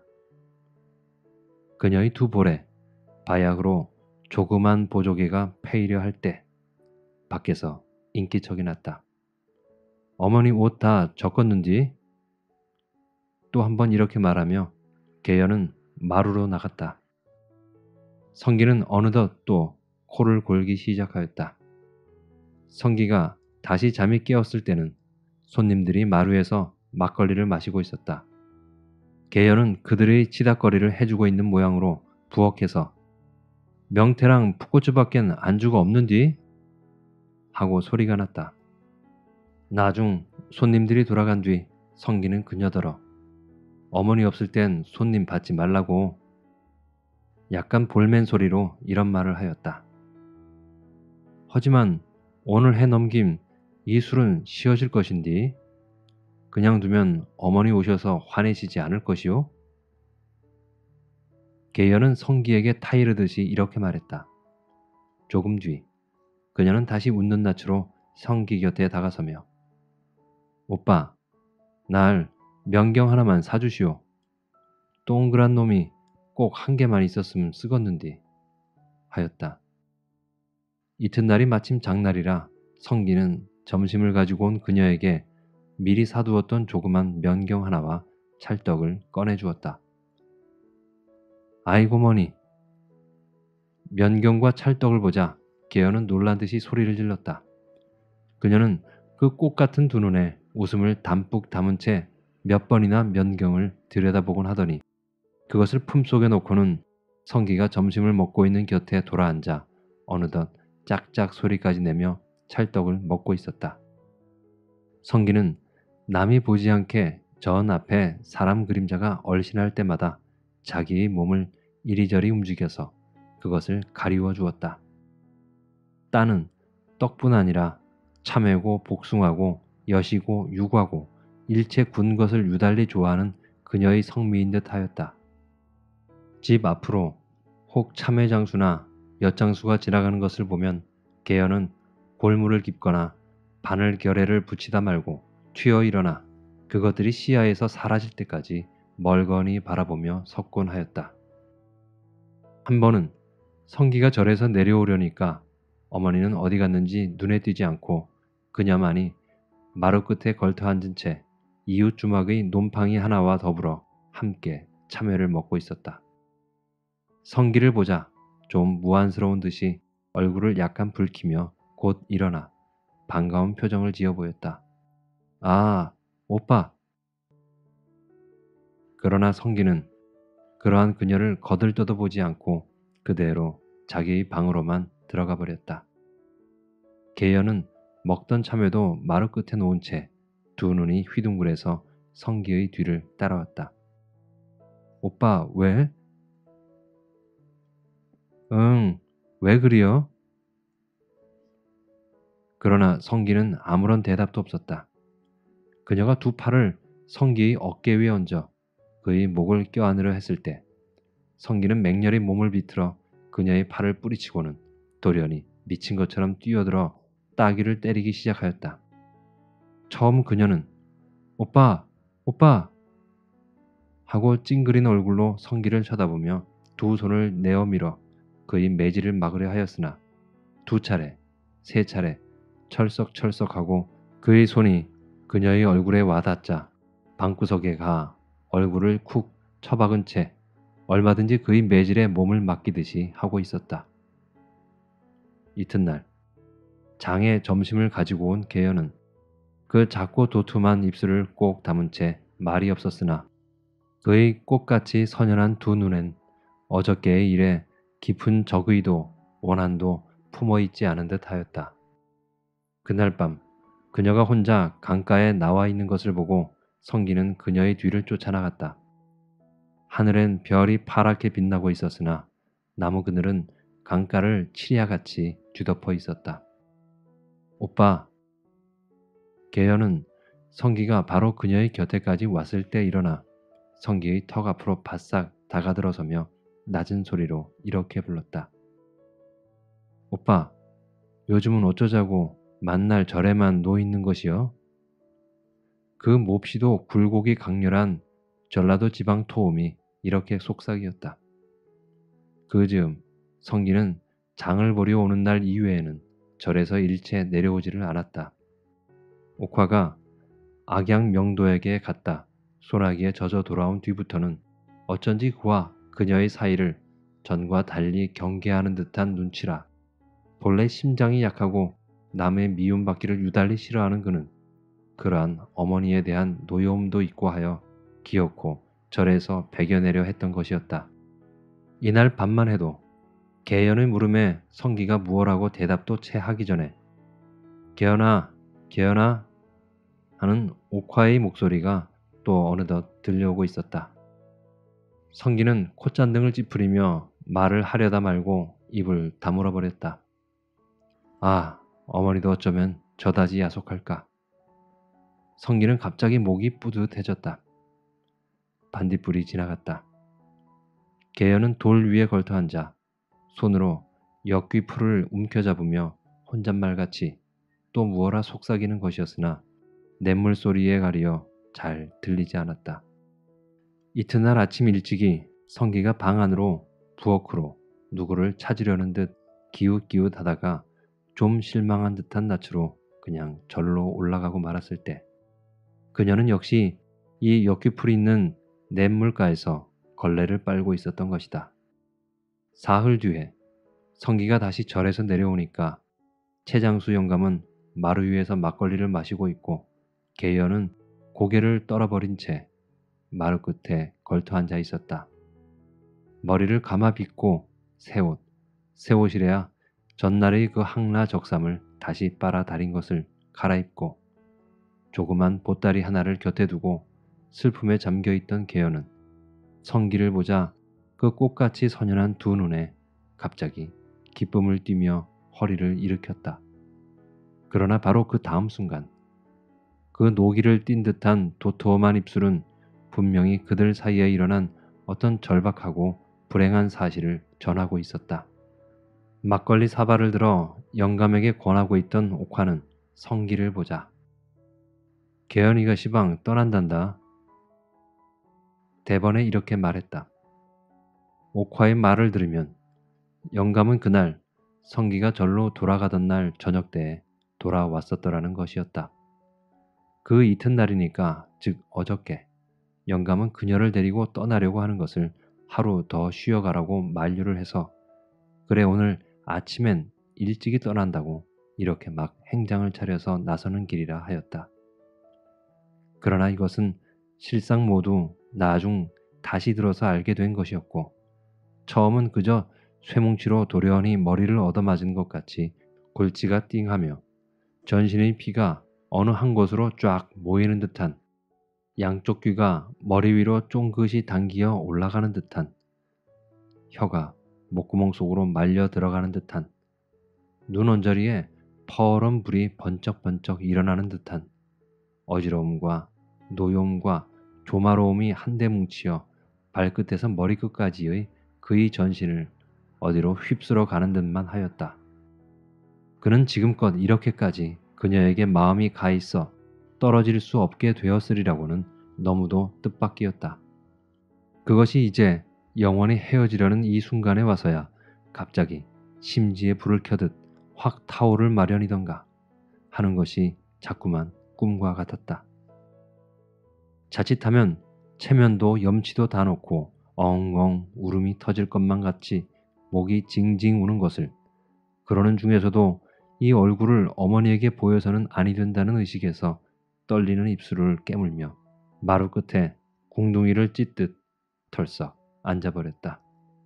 Speaker 2: 그녀의 두 볼에 바약으로 조그만 보조개가 패이려 할 때 밖에서 인기척이 났다. 어머니 옷 다 젖었는지? 또 한 번 이렇게 말하며 개연은 마루로 나갔다. 성기는 어느덧 또 코를 골기 시작하였다. 성기가 다시 잠이 깨었을 때는 손님들이 마루에서 막걸리를 마시고 있었다. 개연은 그들의 치닥거리를 해주고 있는 모양으로 부엌에서 명태랑 풋고추밖엔 안주가 없는디? 하고 소리가 났다. 나중 손님들이 돌아간 뒤 성기는 그녀더러 어머니 없을 땐 손님 받지 말라고 약간 볼멘 소리로 이런 말을 하였다. 하지만 오늘 해 넘김 이 술은 쉬어질 것인디 그냥 두면 어머니 오셔서 화내시지 않을 것이오? 개연은 성기에게 타이르듯이 이렇게 말했다. 조금 뒤 그녀는 다시 웃는 낯으로 성기 곁에 다가서며 오빠, 날 명경 하나만 사주시오. 동그란 놈이 꼭 한 개만 있었으면 쓰겄는디 하였다. 이튿날이 마침 장날이라 성기는 점심을 가지고 온 그녀에게 미리 사두었던 조그만 면경 하나와 찰떡을 꺼내주었다. 아이고 머니. 면경과 찰떡을 보자 개연은 놀란 듯이 소리를 질렀다. 그녀는 그 꽃 같은 두 눈에 웃음을 담뿍 담은 채 몇 번이나 면경을 들여다보곤 하더니 그것을 품속에 놓고는 성기가 점심을 먹고 있는 곁에 돌아앉아 어느덧 짝짝 소리까지 내며 찰떡을 먹고 있었다. 성기는 남이 보지 않게 전 앞에 사람 그림자가 얼씬할 때마다 자기의 몸을 이리저리 움직여서 그것을 가리워 주었다. 딸은 떡뿐 아니라 참외고 복숭아고 여시고 유과고 일체 군 것을 유달리 좋아하는 그녀의 성미인 듯 하였다. 집 앞으로 혹 참외장수나 엿장수가 지나가는 것을 보면 개연은 골무를 깁거나 바늘 결애를 붙이다 말고 튀어 일어나 그것들이 시야에서 사라질 때까지 멀거니 바라보며 섰곤 하였다. 한 번은 성기가 절에서 내려오려니까 어머니는 어디 갔는지 눈에 띄지 않고 그녀만이 마루 끝에 걸터 앉은 채 이웃 주막의 놈팡이 하나와 더불어 함께 참외를 먹고 있었다. 성기를 보자 좀 무안스러운 듯이 얼굴을 약간 붉히며 곧 일어나 반가운 표정을 지어 보였다. 아, 오빠. 그러나 성기는 그러한 그녀를 거들떠도 보지 않고 그대로 자기의 방으로만 들어가 버렸다. 개연은 먹던 참외도 마루 끝에 놓은 채 두 눈이 휘둥그레서 성기의 뒤를 따라왔다. 오빠 왜? 응, 왜 그리여? 그러나 성기는 아무런 대답도 없었다. 그녀가 두 팔을 성기의 어깨 위에 얹어 그의 목을 껴안으려 했을 때 성기는 맹렬히 몸을 비틀어 그녀의 팔을 뿌리치고는 돌연히 미친 것처럼 뛰어들어 따귀를 때리기 시작하였다. 처음 그녀는 오빠! 오빠! 하고 찡그린 얼굴로 성기를 쳐다보며 두 손을 내어 밀어 그의 매질을 막으려 하였으나 두 차례, 세 차례 철썩철썩하고 그의 손이 그녀의 얼굴에 와닿자 방구석에 가 얼굴을 쿡 처박은 채 얼마든지 그의 매질에 몸을 맡기듯이 하고 있었다. 이튿날 장에 점심을 가지고 온 개연은 그 작고 도톰한 입술을 꼭 다문 채 말이 없었으나 그의 꽃같이 선연한 두 눈엔 어저께의 일에 깊은 적의도 원한도 품어있지 않은 듯 하였다. 그날 밤 그녀가 혼자 강가에 나와 있는 것을 보고 성기는 그녀의 뒤를 쫓아나갔다. 하늘엔 별이 파랗게 빛나고 있었으나 나무 그늘은 강가를 치리야같이 뒤덮어 있었다. 오빠. 개연은 성기가 바로 그녀의 곁에까지 왔을 때 일어나 성기의 턱 앞으로 바싹 다가들어서며 낮은 소리로 이렇게 불렀다. 오빠, 요즘은 어쩌자고 만날 절에만 놓있는 것이여? 그 몹시도 굴곡이 강렬한 전라도 지방 토음이 이렇게 속삭이었다. 그 즈음 성기는 장을 보려 오는 날 이외에는 절에서 일체 내려오지를 않았다. 옥화가 악양 명도에게 갔다 소나기에 젖어 돌아온 뒤부터는 어쩐지 그와 그녀의 사이를 전과 달리 경계하는 듯한 눈치라. 본래 심장이 약하고 남의 미움받기를 유달리 싫어하는 그는 그러한 어머니에 대한 노여움도 있고 하여 기어코 절에서 배겨내려 했던 것이었다. 이날 밤만 해도 개연의 물음에 성기가 무엇라고 대답도 채 하기 전에 개연아, 개연아 하는 옥화의 목소리가 또 어느덧 들려오고 있었다. 성기는 콧잔등을 찌푸리며 말을 하려다 말고 입을 다물어 버렸다. 아, 어머니도 어쩌면 저다지 야속할까. 성기는 갑자기 목이 뿌듯해졌다. 반딧불이 지나갔다. 개연은 돌 위에 걸터 앉아 손으로 역귀 풀을 움켜잡으며 혼잣말같이 또 무어라 속삭이는 것이었으나 냇물 소리에 가리어 잘 들리지 않았다. 이튿날 아침 일찍이 성기가 방 안으로 부엌으로 누구를 찾으려는 듯 기웃기웃 하다가 좀 실망한 듯한 낯으로 그냥 절로 올라가고 말았을 때 그녀는 역시 이 역귀풀이 있는 냇물가에서 걸레를 빨고 있었던 것이다. 사흘 뒤에 성기가 다시 절에서 내려오니까 최장수 영감은 마루 위에서 막걸리를 마시고 있고 계연은 고개를 떨어버린 채 마루 끝에 걸터 앉아 있었다. 머리를 감아 빗고 새 옷, 새 옷이래야 전날의 그 항라 적삼을 다시 빨아 다린 것을 갈아입고 조그만 보따리 하나를 곁에 두고 슬픔에 잠겨있던 계연은 성기를 보자 그 꽃같이 선연한 두 눈에 갑자기 기쁨을 띠며 허리를 일으켰다. 그러나 바로 그 다음 순간 그 노기를 띤 듯한 도톰한 입술은 분명히 그들 사이에 일어난 어떤 절박하고 불행한 사실을 전하고 있었다. 막걸리 사발을 들어 영감에게 권하고 있던 옥화는 성기를 보자 계연이가 시방 떠난단다. 대번에 이렇게 말했다. 옥화의 말을 들으면 영감은 그날 성기가 절로 돌아가던 날 저녁 때에 돌아왔었더라는 것이었다. 그 이튿날이니까 즉 어저께 영감은 그녀를 데리고 떠나려고 하는 것을 하루 더 쉬어가라고 만류를 해서 그래 오늘 아침엔 일찍이 떠난다고 이렇게 막 행장을 차려서 나서는 길이라 하였다. 그러나 이것은 실상 모두 나중 다시 들어서 알게 된 것이었고 처음은 그저 쇠뭉치로 도련히 머리를 얻어맞은 것 같이 골치가 띵하며 전신의 피가 어느 한 곳으로 쫙 모이는 듯한 양쪽 귀가 머리 위로 쫑긋이 당기어 올라가는 듯한 혀가 목구멍 속으로 말려 들어가는 듯한 눈 언저리에 퍼런 불이 번쩍번쩍 일어나는 듯한 어지러움과 노여움과 조마로움이 한데 뭉치어 발끝에서 머리끝까지의 그의 전신을 어디로 휩쓸어 가는 듯만 하였다. 그는 지금껏 이렇게까지 그녀에게 마음이 가 있어 떨어질 수 없게 되었으리라고는 너무도 뜻밖이었다. 그것이 이제 영원히 헤어지려는 이 순간에 와서야 갑자기 심지에 불을 켜듯 확 타오를 마련이던가 하는 것이 자꾸만 꿈과 같았다. 자칫하면 체면도 염치도 다 놓고 엉엉 울음이 터질 것만 같이 목이 징징 우는 것을 그러는 중에서도 이 얼굴을 어머니에게 보여서는 아니 된다는 의식에서 떨리는 입술을 깨물며 마루 끝에 궁둥이를 찢듯 털썩 앉아버렸다.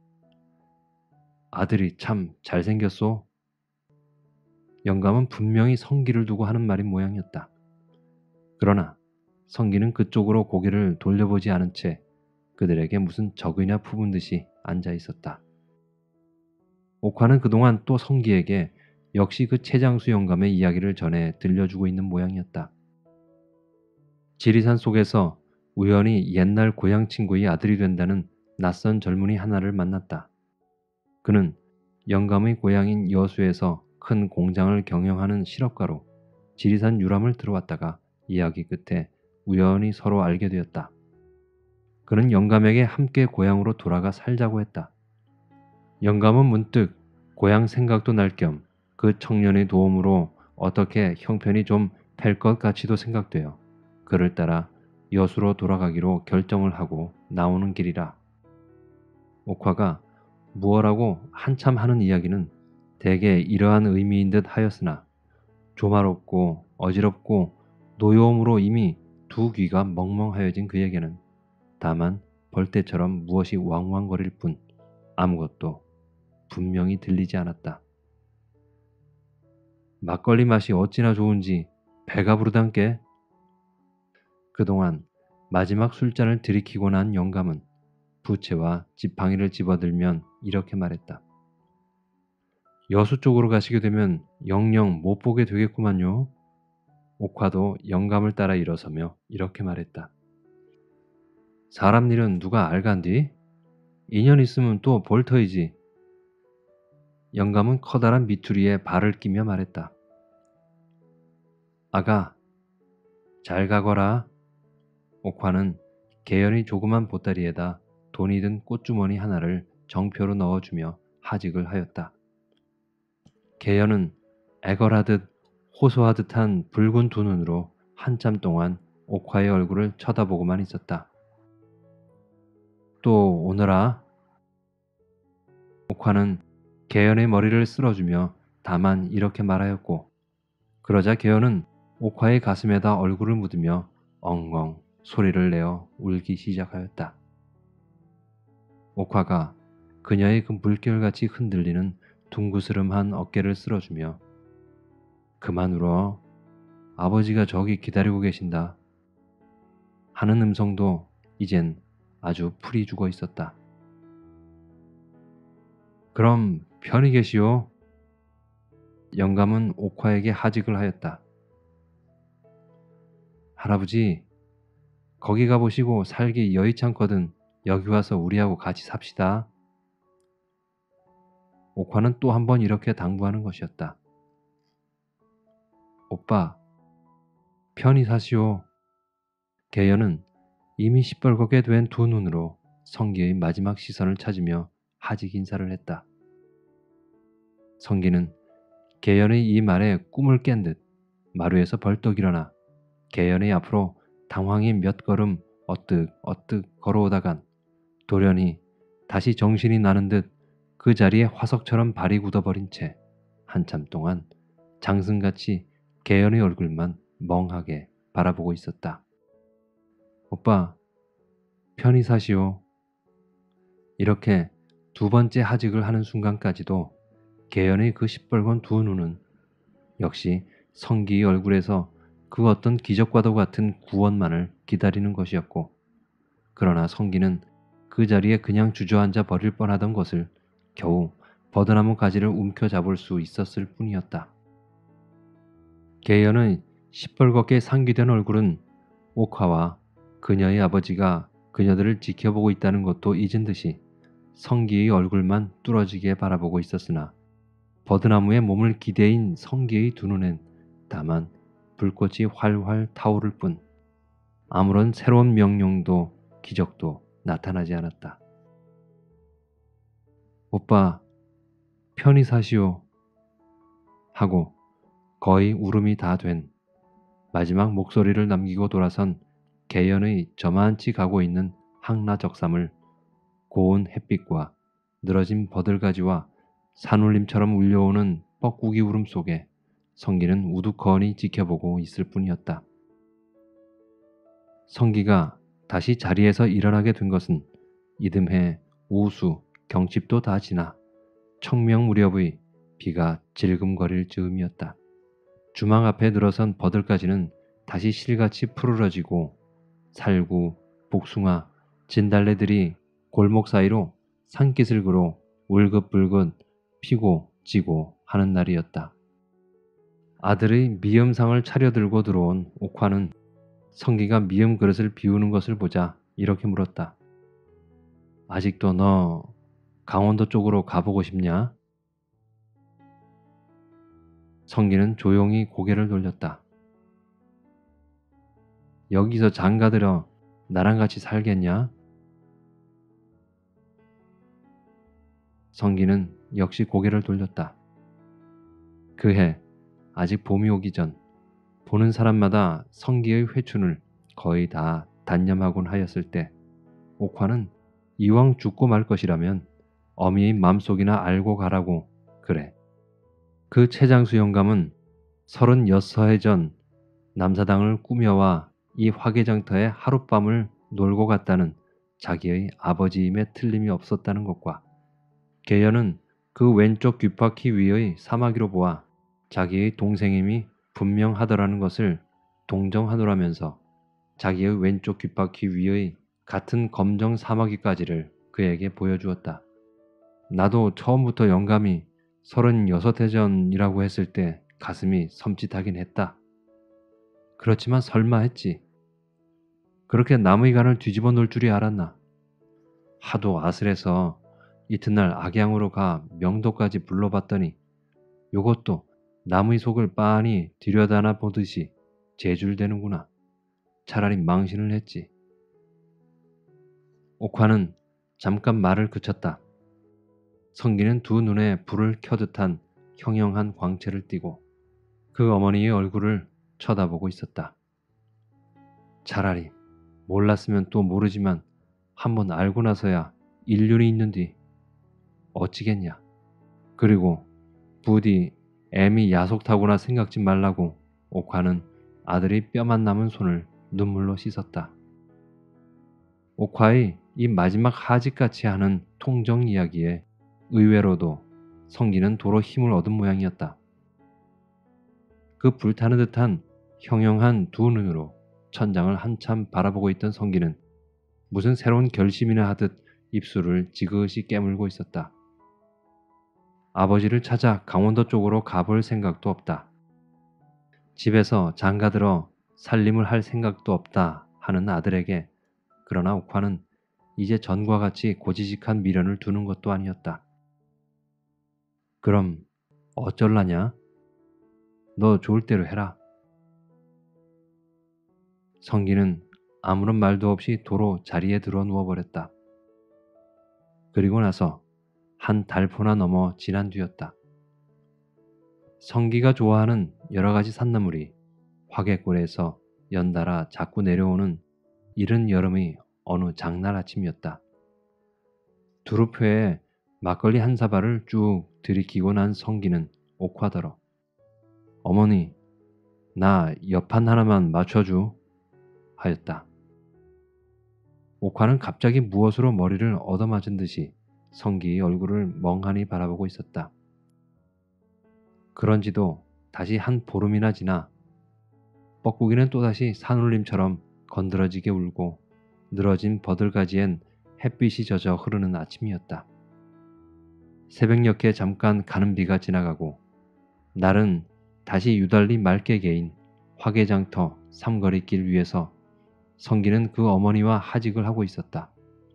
Speaker 2: 아들이 참 잘생겼소. 영감은 분명히 성기를 두고 하는 말인 모양이었다. 그러나 성기는 그쪽으로 고개를 돌려보지 않은 채 그들에게 무슨 적이나 품은 듯이 앉아 있었다. 옥화는 그동안 또 성기에게 역시 그 최장수 영감의 이야기를 전해 들려주고 있는 모양이었다. 지리산 속에서 우연히 옛날 고향 친구의 아들이 된다는 낯선 젊은이 하나를 만났다. 그는 영감의 고향인 여수에서 큰 공장을 경영하는 실업가로 지리산 유람을 들어왔다가 이야기 끝에 우연히 서로 알게 되었다. 그는 영감에게 함께 고향으로 돌아가 살자고 했다. 영감은 문득 고향 생각도 날 겸 그 청년의 도움으로 어떻게 형편이 좀 될 것 같이도 생각되어 그를 따라 여수로 돌아가기로 결정을 하고 나오는 길이라. 옥화가 무어라고 한참 하는 이야기는 대개 이러한 의미인 듯 하였으나 조마롭고 어지럽고 노여움으로 이미 두 귀가 멍멍하여진 그에게는 다만 벌떼처럼 무엇이 왕왕거릴 뿐 아무것도 분명히 들리지 않았다. 막걸리 맛이 어찌나 좋은지 배가 부르단께. 그동안 마지막 술잔을 들이키고 난 영감은 부채와 지팡이를 집어들면 이렇게 말했다. 여수 쪽으로 가시게 되면 영영 못 보게 되겠구만요. 옥화도 영감을 따라 일어서며 이렇게 말했다. 사람 일은 누가 알간디? 인연 있으면 또 볼 터이지. 영감은 커다란 미투리에 발을 끼며 말했다. 아가, 잘 가거라. 옥화는 개연의 조그만 보따리에다 돈이 든 꽃주머니 하나를 정표로 넣어주며 하직을 하였다. 개연은 애걸하듯 호소하듯한 붉은 두 눈으로 한참 동안 옥화의 얼굴을 쳐다보고만 있었다. 또 오너라. 옥화는 개연의 머리를 쓸어주며 다만 이렇게 말하였고, 그러자 개연은 옥화의 가슴에다 얼굴을 묻으며 엉엉 소리를 내어 울기 시작하였다. 옥화가 그녀의 그 물결같이 흔들리는 둥그스름한 어깨를 쓸어주며 그만 울어. 아버지가 저기 기다리고 계신다. 하는 음성도 이젠 아주 풀이 죽어 있었다. 그럼 편히 계시오. 영감은 옥화에게 하직을 하였다. 할아버지, 거기 가보시고 살기 여의찮거든 여기 와서 우리하고 같이 삽시다. 옥화는 또 한 번 이렇게 당부하는 것이었다. 오빠, 편히 사시오. 개연은 이미 시뻘겋게 된 두 눈으로 성기의 마지막 시선을 찾으며 하직 인사를 했다. 성기는 개연의 이 말에 꿈을 깬 듯 마루에서 벌떡 일어나 개연의 앞으로 당황히 몇 걸음 어뜩 어뜩 걸어오다간 돌연히 다시 정신이 나는 듯 그 자리에 화석처럼 발이 굳어버린 채 한참 동안 장승같이 개연의 얼굴만 멍하게 바라보고 있었다. 오빠, 편히 사시오. 이렇게 두 번째 하직을 하는 순간까지도 개연의 그 시뻘건 두 눈은 역시 성기의 얼굴에서 그 어떤 기적과도 같은 구원만을 기다리는 것이었고, 그러나 성기는 그 자리에 그냥 주저앉아 버릴 뻔하던 것을 겨우 버드나무 가지를 움켜잡을 수 있었을 뿐이었다. 개연의 시뻘겋게 상기된 얼굴은 옥화와 그녀의 아버지가 그녀들을 지켜보고 있다는 것도 잊은 듯이 성기의 얼굴만 뚫어지게 바라보고 있었으나 버드나무에 몸을 기대인 성기의 두 눈엔 다만 불꽃이 활활 타오를 뿐 아무런 새로운 명령도 기적도 나타나지 않았다. 오빠, 편히 사시오. 하고 거의 울음이 다 된 마지막 목소리를 남기고 돌아선 개연의 저만치 가고 있는 항라적삼을 고운 햇빛과 늘어진 버들가지와 산울림처럼 울려오는 뻐꾸기 울음 속에 성기는 우두커니 지켜보고 있을 뿐이었다. 성기가 다시 자리에서 일어나게 된 것은 이듬해 우수, 경칩도 다 지나 청명 무렵의 비가 질금거릴 즈음이었다. 주망 앞에 늘어선 버들가지는 다시 실같이 푸르러지고 살구, 복숭아, 진달래들이 골목 사이로 산기슭으로 울긋불긋 피고 지고 하는 날이었다. 아들의 미음상을 차려들고 들어온 옥화는 성기가 미음 그릇을 비우는 것을 보자 이렇게 물었다. 아직도 너 강원도 쪽으로 가보고 싶냐? 성기는 조용히 고개를 돌렸다. 여기서 장가들어 나랑 같이 살겠냐? 성기는 역시 고개를 돌렸다. 그해 아직 봄이 오기 전 보는 사람마다 성기의 회춘을 거의 다 단념하곤 하였을 때 옥화는 이왕 죽고 말 것이라면 어미의 맘속이나 알고 가라고 그래. 그 최장수 영감은 서른여섯 해 전 남사당을 꾸며와 이 화개장터에 하룻밤을 놀고 갔다는 자기의 아버지임에 틀림이 없었다는 것과 개연은 그 왼쪽 귓바퀴 위의 사마귀로 보아 자기의 동생임이 분명하더라는 것을 동정하노라면서 자기의 왼쪽 귓바퀴 위의 같은 검정 사마귀까지를 그에게 보여주었다. 나도 처음부터 영감이 서른여섯 해 전이라고 했을 때 가슴이 섬찟하긴 했다. 그렇지만 설마 했지. 그렇게 남의 간을 뒤집어 놓을 줄이 알았나. 하도 아슬해서 이튿날 악양으로 가 명도까지 불러봤더니 요것도 나무의 속을 빤히 들여다나 보듯이 제줄대는구나. 차라리 망신을 했지. 옥화는 잠깐 말을 그쳤다. 성기는 두 눈에 불을 켜듯한 형형한 광채를 띠고 그 어머니의 얼굴을 쳐다보고 있었다. 차라리 몰랐으면 또 모르지만 한번 알고 나서야 인륜이 있는디 어찌겠냐. 그리고 부디 애미 야속 타고나 생각지 말라고 옥화는 아들이 뼈만 남은 손을 눈물로 씻었다. 옥화의 이 마지막 하직같이 하는 통정 이야기에 의외로도 성기는 도로 힘을 얻은 모양이었다. 그 불타는 듯한 형형한 두 눈으로 천장을 한참 바라보고 있던 성기는 무슨 새로운 결심이나 하듯 입술을 지그시 깨물고 있었다. 아버지를 찾아 강원도 쪽으로 가볼 생각도 없다. 집에서 장가들어 살림을 할 생각도 없다 하는 아들에게 그러나 옥화는 이제 전과 같이 고지식한 미련을 두는 것도 아니었다. 그럼 어쩔라냐? 너 좋을 대로 해라. 성기는 아무런 말도 없이 도로 자리에 들어 누워버렸다. 그리고 나서 한 달포나 넘어 지난 뒤였다. 성기가 좋아하는 여러 가지 산나물이 화개골에서 연달아 자꾸 내려오는 이른 여름의 어느 장날 아침이었다. 두릅회에 막걸리 한 사발을 쭉 들이키고 난 성기는 옥화더러 어머니, 나 옆판 하나만 맞춰주 하였다. 옥화는 갑자기 무엇으로 머리를 얻어맞은 듯이 성기의 얼굴을 멍하니 바라보고 있었다. 그런지도 다시 한 보름이나 지나 뻐꾸기는 또다시 산울림처럼 건드러지게 울고 늘어진 버들가지엔 햇빛이 젖어 흐르는 아침이었다. 새벽녘에 잠깐 가는 비가 지나가고 날은 다시 유달리 맑게 개인 화개장터 삼거리길 위에서 성기는 그 어머니와 하직을 하고 있었다.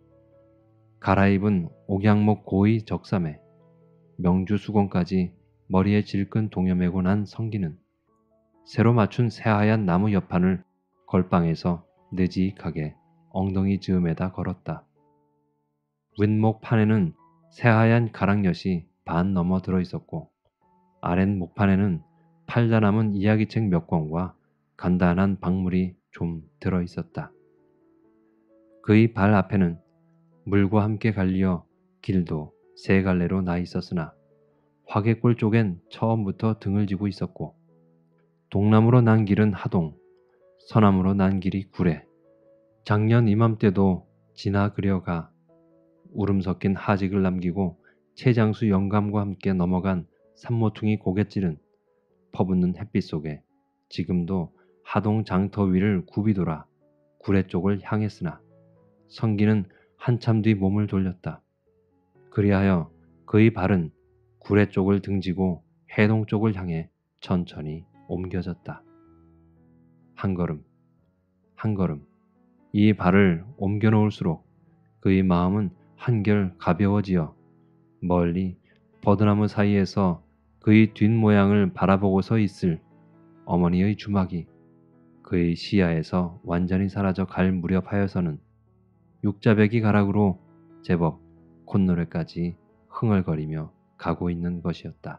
Speaker 2: 갈아입은 옥양목 고의 적삼에 명주 수건까지 머리에 질끈 동여매고 난 성기는 새로 맞춘 새하얀 나무 옆판을 걸방에서 느지익하게 엉덩이 즈음에다 걸었다. 윗목 판에는 새하얀 가랑엿이 반 넘어 들어있었고 아랫 목판에는 팔다 남은 이야기책 몇 권과 간단한 박물이 좀 들어있었다. 그의 발 앞에는 물과 함께 갈리어 길도 세 갈래로 나 있었으나 화개골 쪽엔 처음부터 등을 지고 있었고 동남으로 난 길은 하동, 서남으로 난 길이 구례, 작년 이맘때도 지나 그려가 울음 섞인 하직을 남기고 최장수 영감과 함께 넘어간 산모퉁이 고갯길은 퍼붓는 햇빛 속에 지금도 하동 장터 위를 굽이돌아 구례 쪽을 향했으나 성기는 한참 뒤 몸을 돌렸다. 그리하여 그의 발은 구례 쪽을 등지고 해동 쪽을 향해 천천히 옮겨졌다. 한 걸음, 한 걸음, 이 발을 옮겨 놓을수록 그의 마음은 한결 가벼워지어 멀리 버드나무 사이에서 그의 뒷모양을 바라보고 서 있을 어머니의 주막이 그의 시야에서 완전히 사라져 갈 무렵하여서는 육자배기 가락으로 제법 콧노래까지 흥얼거리며 가고 있는 것이었다.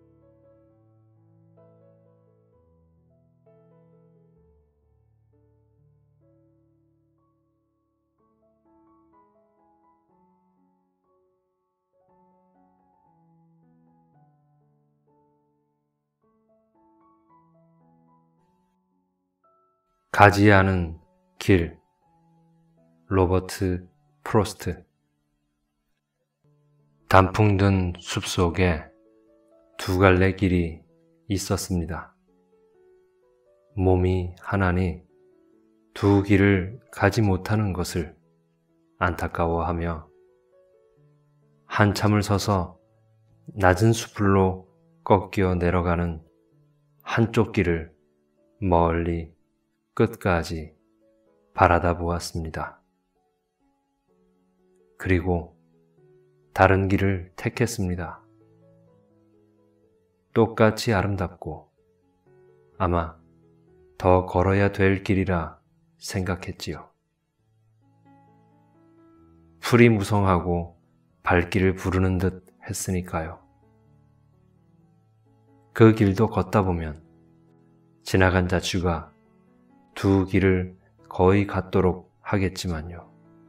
Speaker 1: 가지 않은 길. 로버트 프로스트. 단풍 든 숲속에 두 갈래 길이 있었습니다. 몸이 하나니 두 길을 가지 못하는 것을 안타까워하며 한참을 서서 낮은 수풀로 꺾여 내려가는 한쪽 길을 멀리 끝까지 바라다 보았습니다. 그리고 다른 길을 택했습니다. 똑같이 아름답고 아마 더 걸어야 될 길이라 생각했지요. 풀이 무성하고 발길을 부르는 듯 했으니까요. 그 길도 걷다 보면 지나간 자취가 두 길을 거의 같도록 하겠지만요.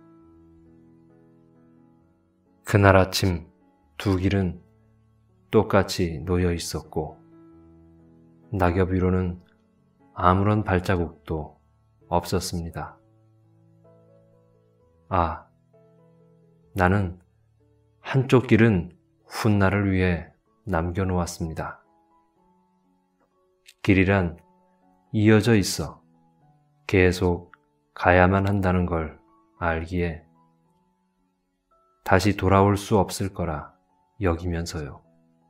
Speaker 1: 그날 아침 두 길은 똑같이 놓여 있었고 낙엽 위로는 아무런 발자국도 없었습니다. 아, 나는 한쪽 길은 훗날을 위해 남겨놓았습니다. 길이란 이어져 있어 계속 가야만 한다는 걸 알기에 다시 돌아올 수 없을 거라 여기면서요.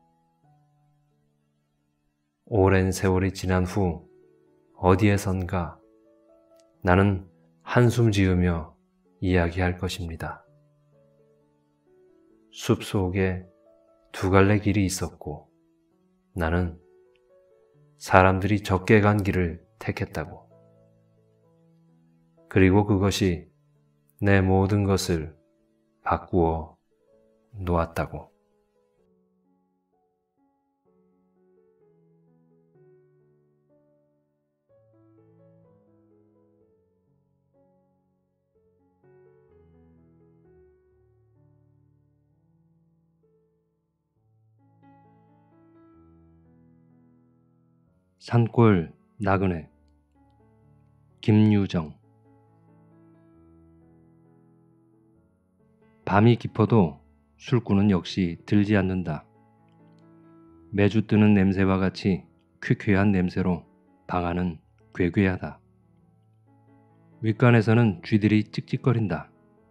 Speaker 1: 오랜 세월이 지난 후 어디에선가 나는 한숨 지으며 이야기할 것입니다. 숲속에 두 갈래 길이 있었고 나는 사람들이 적게 간 길을 택했다고. 그리고 그것이 내 모든 것을 바꾸어 놓았다고.
Speaker 2: 산골 나그네 김유정. 밤이 깊어도 술꾼은 역시 들지 않는다. 매주 뜨는 냄새와 같이 퀴퀴한 냄새로 방 안은 괴괴하다. 윗간에서는 쥐들이 찍찍거린다.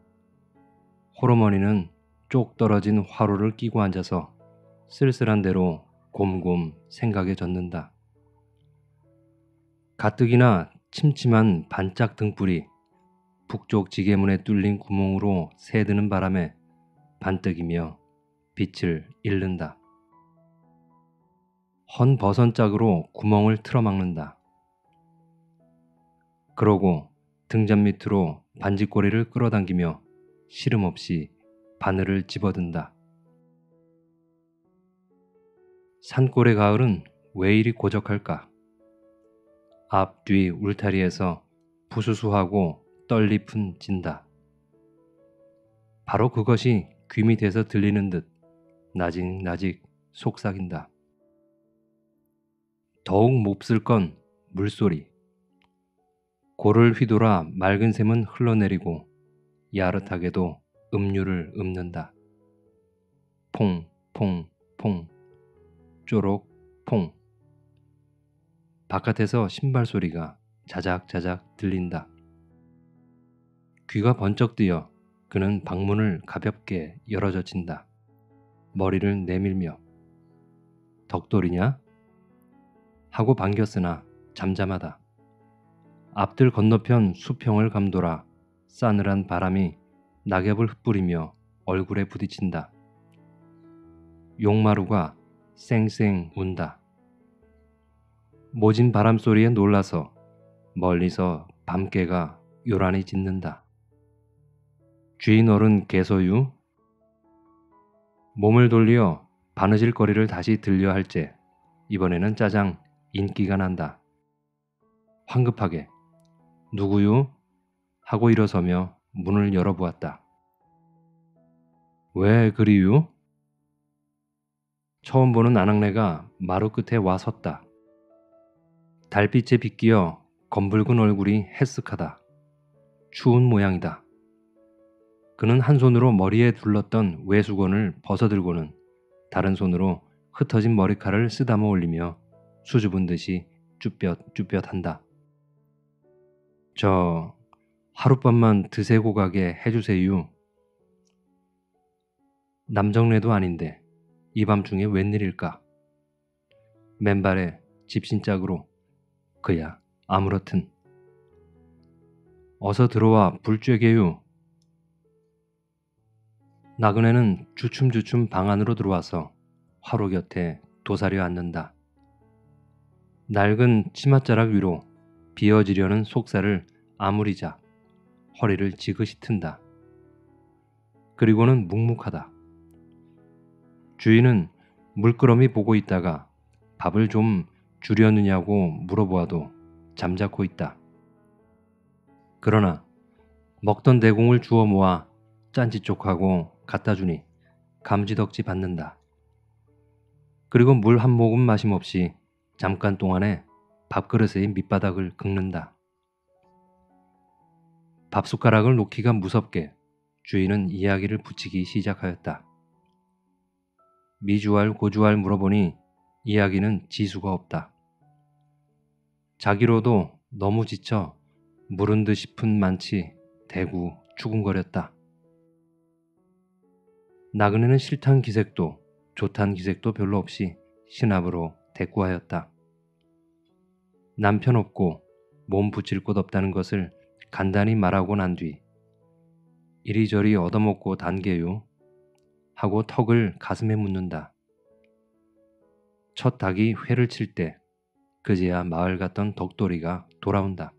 Speaker 2: 호르머니는 쪽 떨어진 화로를 끼고 앉아서 쓸쓸한 대로 곰곰 생각에 젖는다. 가뜩이나 침침한 반짝 등불이 북쪽 지게문에 뚫린 구멍으로 새드는 바람에 반뜩이며 빛을 잃는다. 헌 버선짝으로 구멍을 틀어막는다. 그러고 등잔 밑으로 반지꼬리를 끌어당기며 시름없이 바늘을 집어든다. 산골의 가을은 왜 이리 고적할까? 앞, 뒤 울타리에서 부수수하고 떨리픈 진다. 바로 그것이 귀 밑에서 들리는 듯 나직나직 속삭인다. 더욱 몹쓸 건 물소리. 골을 휘돌아 맑은 샘은 흘러내리고 야릇하게도 음유를 읊는다. 퐁, 퐁, 퐁, 쪼록, 퐁. 바깥에서 신발 소리가 자작자작 들린다. 귀가 번쩍 뜨여 그는 방문을 가볍게 열어젖힌다. 머리를 내밀며 덕돌이냐? 하고 반겼으나 잠잠하다. 앞들 건너편 수평을 감돌아 싸늘한 바람이 낙엽을 흩뿌리며 얼굴에 부딪힌다. 용마루가 쌩쌩 운다. 모진 바람소리에 놀라서 멀리서 밤개가 요란히 짖는다. 쥐 너른 개소유? 몸을 돌려 바느질거리를 다시 들려 할제 이번에는 짜장 인기가 난다. 황급하게 누구유? 하고 일어서며 문을 열어보았다. 왜 그리유? 처음 보는 아낙네가 마루 끝에 와 섰다. 달빛에 비끼어 검붉은 얼굴이 해쓱하다. 추운 모양이다. 그는 한 손으로 머리에 둘렀던 외수건을 벗어들고는 다른 손으로 흩어진 머리칼을 쓰다듬어 올리며 수줍은 듯이 쭈뼛쭈뼛한다. 저 하룻밤만 드세고 가게 해주세요. 남정네도 아닌데 이 밤중에 웬일일까? 맨발에 집신짝으로 그야 아무렇든. 어서 들어와 불 쬐게요. 나그네는 주춤주춤 방 안으로 들어와서 화로 곁에 도사려 앉는다. 낡은 치맛자락 위로 비어지려는 속살을 아무리자 허리를 지그시 튼다. 그리고는 묵묵하다. 주인은 물끄러미 보고 있다가 밥을 좀 주려느냐고 물어보아도 잠자코 있다. 그러나 먹던 대공을 주워 모아 짠지쪽하고 갖다 주니 감지덕지 받는다. 그리고 물 한 모금 마심없이 잠깐 동안에 밥그릇의 밑바닥을 긁는다. 밥숟가락을 놓기가 무섭게 주인은 이야기를 붙이기 시작하였다. 미주알 고주알 물어보니 이야기는 지수가 없다. 자기로도 너무 지쳐 물은 듯 싶은 만치 대구 추궁거렸다. 나그네는 싫단 기색도 좋단 기색도 별로 없이 신압으로 대꾸하였다. 남편 없고 몸 붙일 곳 없다는 것을 간단히 말하고 난 뒤 이리저리 얻어먹고 단계요 하고 턱을 가슴에 묻는다. 첫 닭이 회를 칠 때 그제야 마을 갔던 덕돌이가 돌아온다.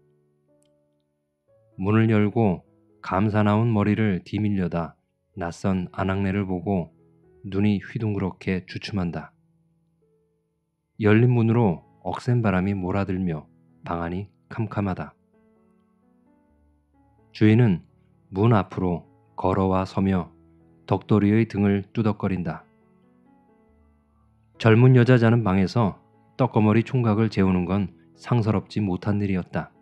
Speaker 2: 문을 열고 감사 나온 머리를 뒤밀려다 낯선 아낙네를 보고 눈이 휘둥그렇게 주춤한다. 열린 문으로 억센 바람이 몰아들며 방 안이 캄캄하다. 주인은 문 앞으로 걸어와 서며 덕돌이의 등을 뚜덕거린다. 젊은 여자 자는 방에서 떡거머리 총각을 재우는 건 상서롭지 못한 일이었다.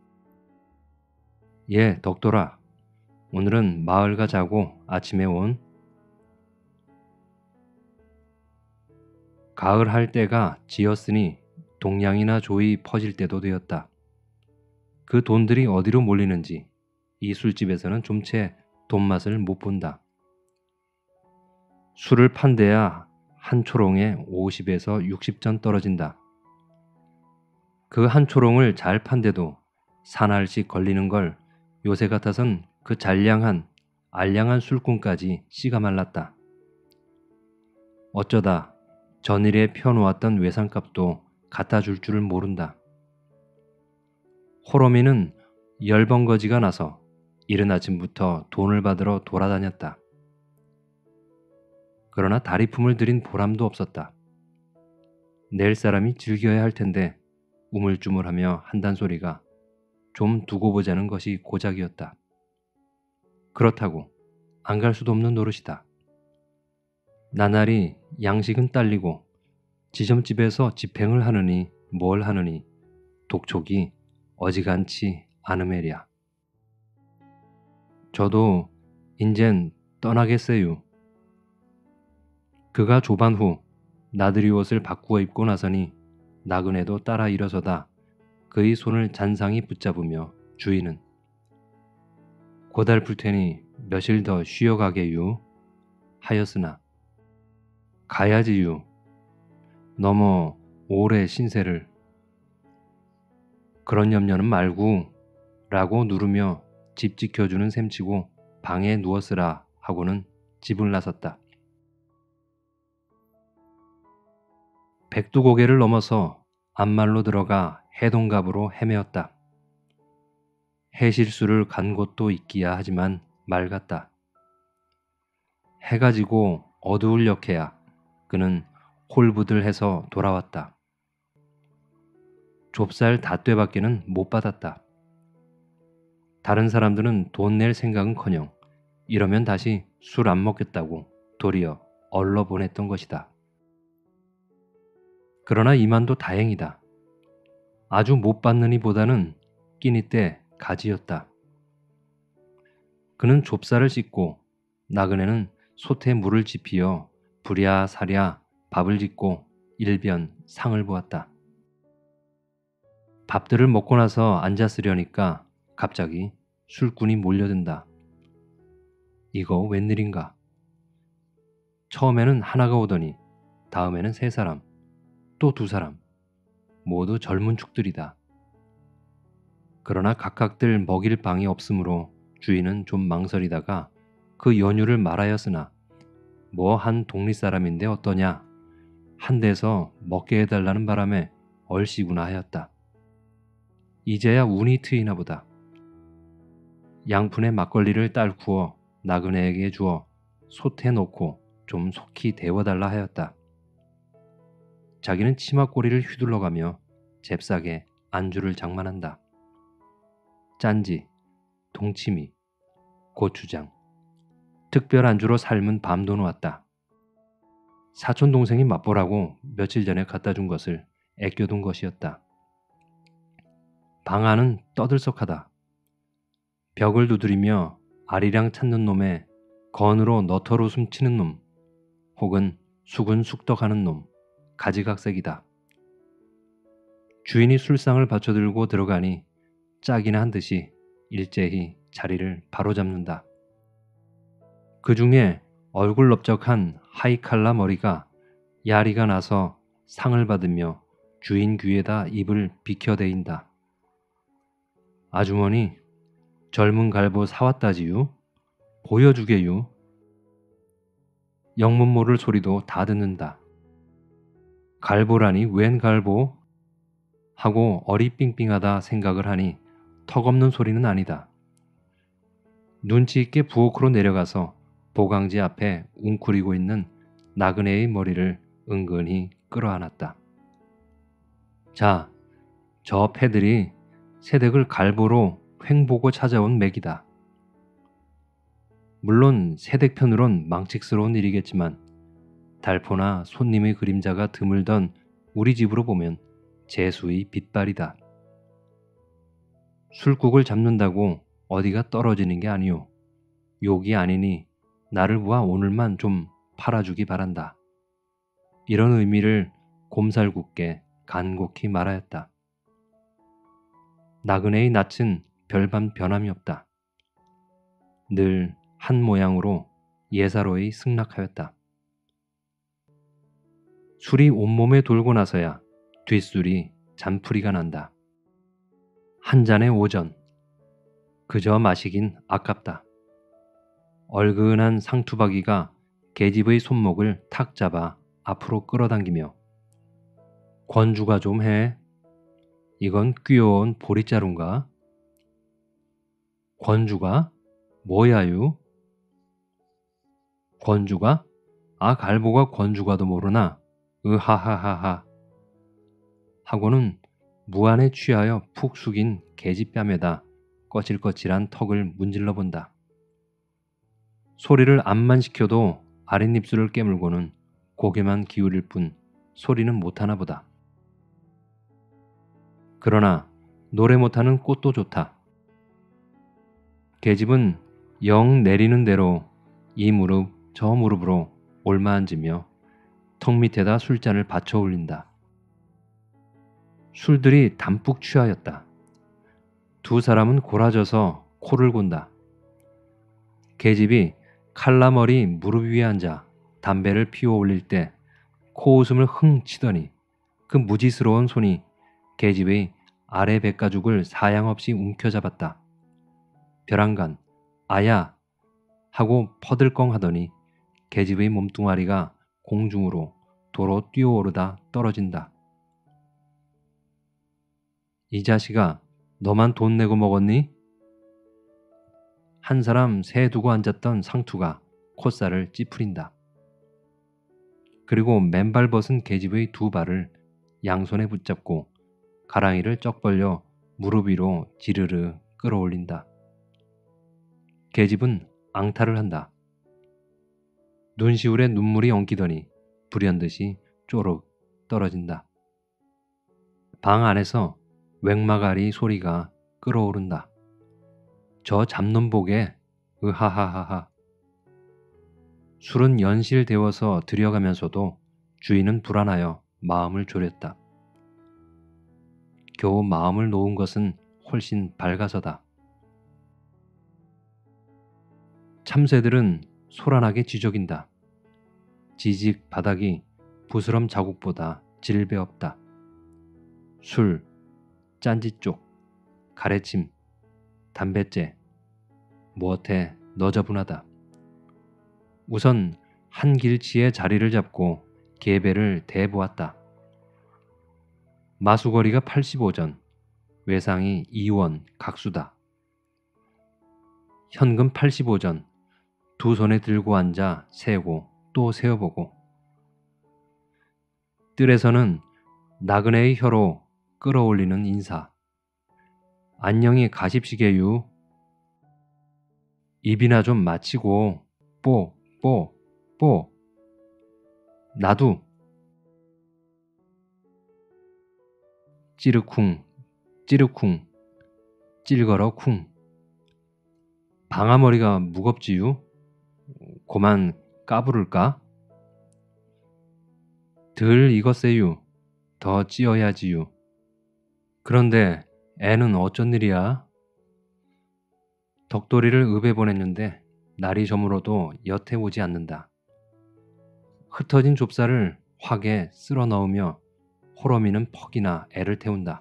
Speaker 2: 예, 덕돌아. 오늘은 마을가 자고 아침에 온? 가을 할 때가 지었으니 동량이나 조이 퍼질 때도 되었다. 그 돈들이 어디로 몰리는지 이 술집에서는 좀채 돈맛을 못 본다. 술을 판대야 한 초롱에 오십에서 육십 전 떨어진다. 그 한 초롱을 잘 판대도 사날씩 걸리는 걸 요새 같아선 그 잘량한 알량한 술꾼까지 씨가 말랐다. 어쩌다 전일에 펴놓았던 외상값도 갖다 줄 줄을 모른다. 호러미는 열번거지가 나서 이른 아침부터 돈을 받으러 돌아다녔다. 그러나 다리품을 들인 보람도 없었다. 낼 사람이 즐겨야 할 텐데 우물쭈물하며 한단 소리가 좀 두고 보자는 것이 고작이었다. 그렇다고 안 갈 수도 없는 노릇이다. 나날이 양식은 딸리고 지점집에서 집행을 하느니 뭘 하느니 독촉이 어지간치 않으매랴. 저도 인젠 떠나겠어요. 그가 조반 후 나들이 옷을 바꾸어 입고 나서니 나그네도 따라 일어서다 그의 손을 잔상히 붙잡으며 주인은 고달플 테니 며칠 더 쉬어가게유 하였으나 가야지유. 너머 오래 신세를. 그런 염려는 말고 라고 누르며 집 지켜주는 셈치고 방에 누웠으라 하고는 집을 나섰다. 백두고개를 넘어서 앞말로 들어가 해동갑으로 헤매었다. 해실수를 간 곳도 있기야 하지만 맑았다. 해가 지고 어두울 역해야 그는 홀부들해서 돌아왔다. 좁쌀 닷되밖에는 못 받았다. 다른 사람들은 돈 낼 생각은커녕 이러면 다시 술 안 먹겠다고 도리어 얼러 보냈던 것이다. 그러나 이만도 다행이다. 아주 못 받느니 보다는 끼니 때 가지였다. 그는 좁쌀을 씻고 나그네는 솥에 물을 지피어 부랴 사랴 밥을 짓고 일변 상을 보았다. 밥들을 먹고 나서 앉았으려니까 갑자기 술꾼이 몰려든다. 이거 웬일인가? 처음에는 하나가 오더니 다음에는 세 사람, 또 두 사람, 모두 젊은 축들이다. 그러나 각각들 먹일 방이 없으므로 주인은 좀 망설이다가 그 연유를 말하였으나 뭐 한 동리 사람인데 어떠냐. 한 데서 먹게 해달라는 바람에 얼씨구나 하였다. 이제야 운이 트이나 보다. 양푼에 막걸리를 딸 구워 나그네에게 주어 솥에 놓고 좀 속히 데워달라 하였다. 자기는 치맛꼬리를 휘둘러가며 잽싸게 안주를 장만한다. 짠지, 동치미, 고추장, 특별 안주로 삶은 밤도 놓았다. 사촌 동생이 맛보라고 며칠 전에 갖다 준 것을 애껴둔 것이었다. 방 안은 떠들썩하다. 벽을 두드리며 아리랑 찾는 놈에 건으로 너털웃음 치는 놈, 혹은 수근숙덕하는 놈, 가지각색이다. 주인이 술상을 받쳐들고 들어가니 짝이나 한 듯이 일제히 자리를 바로잡는다. 그 중에 얼굴 넓적한 하이칼라 머리가 야리가 나서 상을 받으며 주인 귀에다 입을 비켜대인다. 아주머니, 젊은 갈보 사왔다지유? 보여주게유? 영문 모를 소리도 다 듣는다. 갈보라니 웬 갈보? 하고 어리삥삥하다 생각을 하니 턱없는 소리는 아니다. 눈치 있게 부엌으로 내려가서 보강지 앞에 웅크리고 있는 나그네의 머리를 은근히 끌어안았다. 자, 저 패들이 새댁을 갈보로 횡보고 찾아온 맥이다. 물론 새댁 편으론 망측스러운 일이겠지만 달포나 손님의 그림자가 드물던 우리 집으로 보면 재수의 빛발이다. 술국을 잡는다고 어디가 떨어지는 게 아니오. 욕이 아니니 나를 보아 오늘만 좀 팔아주기 바란다. 이런 의미를 곰살궂게 간곡히 말하였다. 나그네의 낯은 별반 변함이 없다. 늘 한 모양으로 예사로이 승낙하였다. 술이 온몸에 돌고 나서야 뒷술이 잔풀이가 난다. 한 잔의 오전, 그저 마시긴 아깝다. 얼근한 상투박이가 계집의 손목을 탁 잡아 앞으로 끌어당기며 권주가 좀 해. 이건 귀여운 보리자루인가? 권주가? 뭐야유? 권주가? 아 갈보가 권주가도 모르나? 으하하하하. 하고는 무안에 취하여 푹 숙인 계집뺨에다 거칠거칠한 턱을 문질러 본다. 소리를 암만 시켜도 아랫입술을 깨물고는 고개만 기울일 뿐 소리는 못하나 보다. 그러나 노래 못하는 꽃도 좋다. 계집은 영 내리는 대로 이 무릎 저 무릎으로 올마앉으며 턱 밑에다 술잔을 받쳐 올린다. 술들이 담뿍 취하였다. 두 사람은 골아져서 코를 곤다. 계집이 칼라머리 무릎 위에 앉아 담배를 피워 올릴 때 코웃음을 흥 치더니 그 무지스러운 손이 계집의 아래 백가죽을 사양없이 움켜잡았다. 벼랑간 아야 하고 퍼들컹 하더니 계집의 몸뚱아리가 공중으로 도로 뛰어오르다 떨어진다. 이 자식아, 너만 돈 내고 먹었니? 한 사람 새 두고 앉았던 상투가 콧살을 찌푸린다. 그리고 맨발 벗은 계집의 두 발을 양손에 붙잡고 가랑이를 쩍 벌려 무릎 위로 지르르 끌어올린다. 계집은 앙탈을 한다. 눈시울에 눈물이 엉키더니 불현듯이 쪼록 떨어진다. 방 안에서 웽마가리 소리가 끓어오른다. 저 잡놈 보게 으하하하하. 술은 연실되어서 들여가면서도 주인은 불안하여 마음을 졸였다. 겨우 마음을 놓은 것은 훨씬 밝아서다. 참새들은 소란하게 지저긴다. 지직 바닥이 부스럼 자국보다 질배 없다. 술, 짠지쪽, 가래침, 담뱃재, 무엇에 너저분하다. 우선 한 길치의 자리를 잡고 계배를 대보았다. 마수거리가 팔십오 전, 외상이 이 원 각수다. 현금 팔십오 전, 두 손에 들고 앉아 세고 또 세어보고 뜰에서는 나그네의 혀로 끌어올리는 인사. 안녕히 가십시게유. 입이나 좀 맞히고 뽀, 뽀, 뽀. 나도. 찌르쿵, 찌르쿵, 찔거러 쿵. 방아머리가 무겁지유? 고만 까부를까? 들 익었세유. 더 찌어야지유. 그런데 애는 어쩐 일이야? 덕돌이를 읍에 보냈는데 날이 저물어도 여태 오지 않는다. 흩어진 좁쌀을 확에 쓸어 넣으며 호러미는 퍽이나 애를 태운다.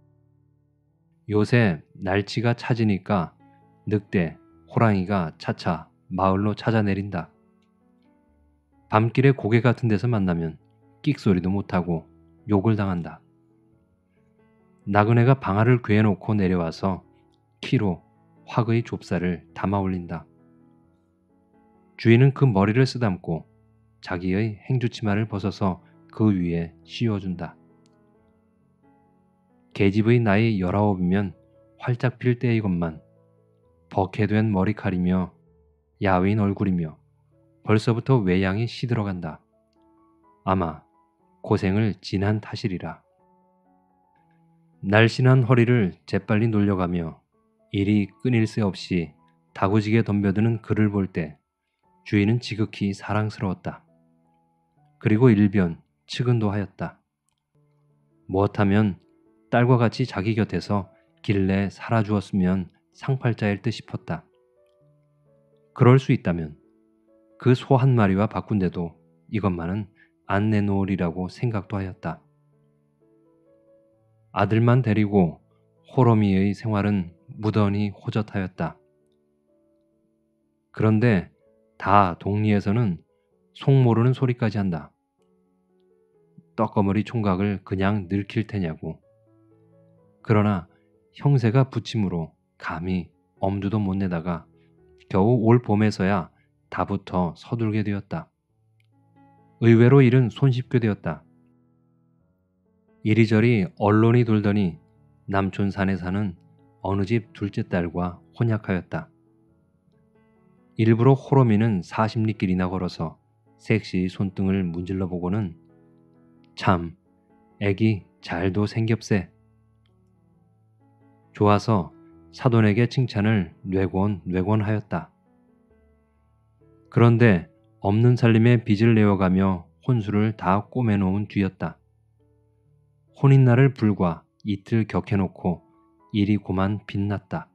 Speaker 2: 요새 날치가 찾으니까 늑대, 호랑이가 차차 마을로 찾아내린다. 밤길에 고개 같은 데서 만나면 끽소리도 못하고 욕을 당한다. 나그네가 방아를 괴놓고 내려와서 키로 확의 좁쌀을 담아 올린다. 주인은 그 머리를 쓰담고 자기의 행주치마를 벗어서 그 위에 씌워준다. 계집의 나이 열아홉이면 활짝 필 때이건만 버케된 머리칼이며 야윈 얼굴이며 벌써부터 외양이 시들어간다. 아마 고생을 진한 탓이리라. 날씬한 허리를 재빨리 놀려가며 일이 끊일 새 없이 다구지게 덤벼드는 그를 볼 때 주인은 지극히 사랑스러웠다. 그리고 일변 측은도 하였다. 무엇하면 딸과 같이 자기 곁에서 길래 살아주었으면 상팔자일 듯 싶었다. 그럴 수 있다면 그 소 한 마리와 바꾼데도 이것만은 안 내놓으리라고 생각도 하였다. 아들만 데리고 호러미의 생활은 무던히 호젓하였다. 그런데 다 동리에서는 속 모르는 소리까지 한다. 떡거머리 총각을 그냥 늙힐 테냐고. 그러나 형세가 부침으로 감히 엄두도 못 내다가 겨우 올 봄에서야 다부터 서둘게 되었다. 의외로 일은 손쉽게 되었다. 이리저리 언론이 돌더니 남촌산에 사는 어느 집 둘째 딸과 혼약하였다. 일부러 호러미는 사십 리길이나 걸어서 섹시 손등을 문질러 보고는 참 애기 잘도 생겹세. 좋아서 사돈에게 칭찬을 뇌곤 뇌곤 하였다. 그런데 없는 살림에 빚을 내어가며 혼수를 다 꼬매놓은 뒤였다. 혼인날을 불과 이틀 격해놓고 일이 고만 빛났다.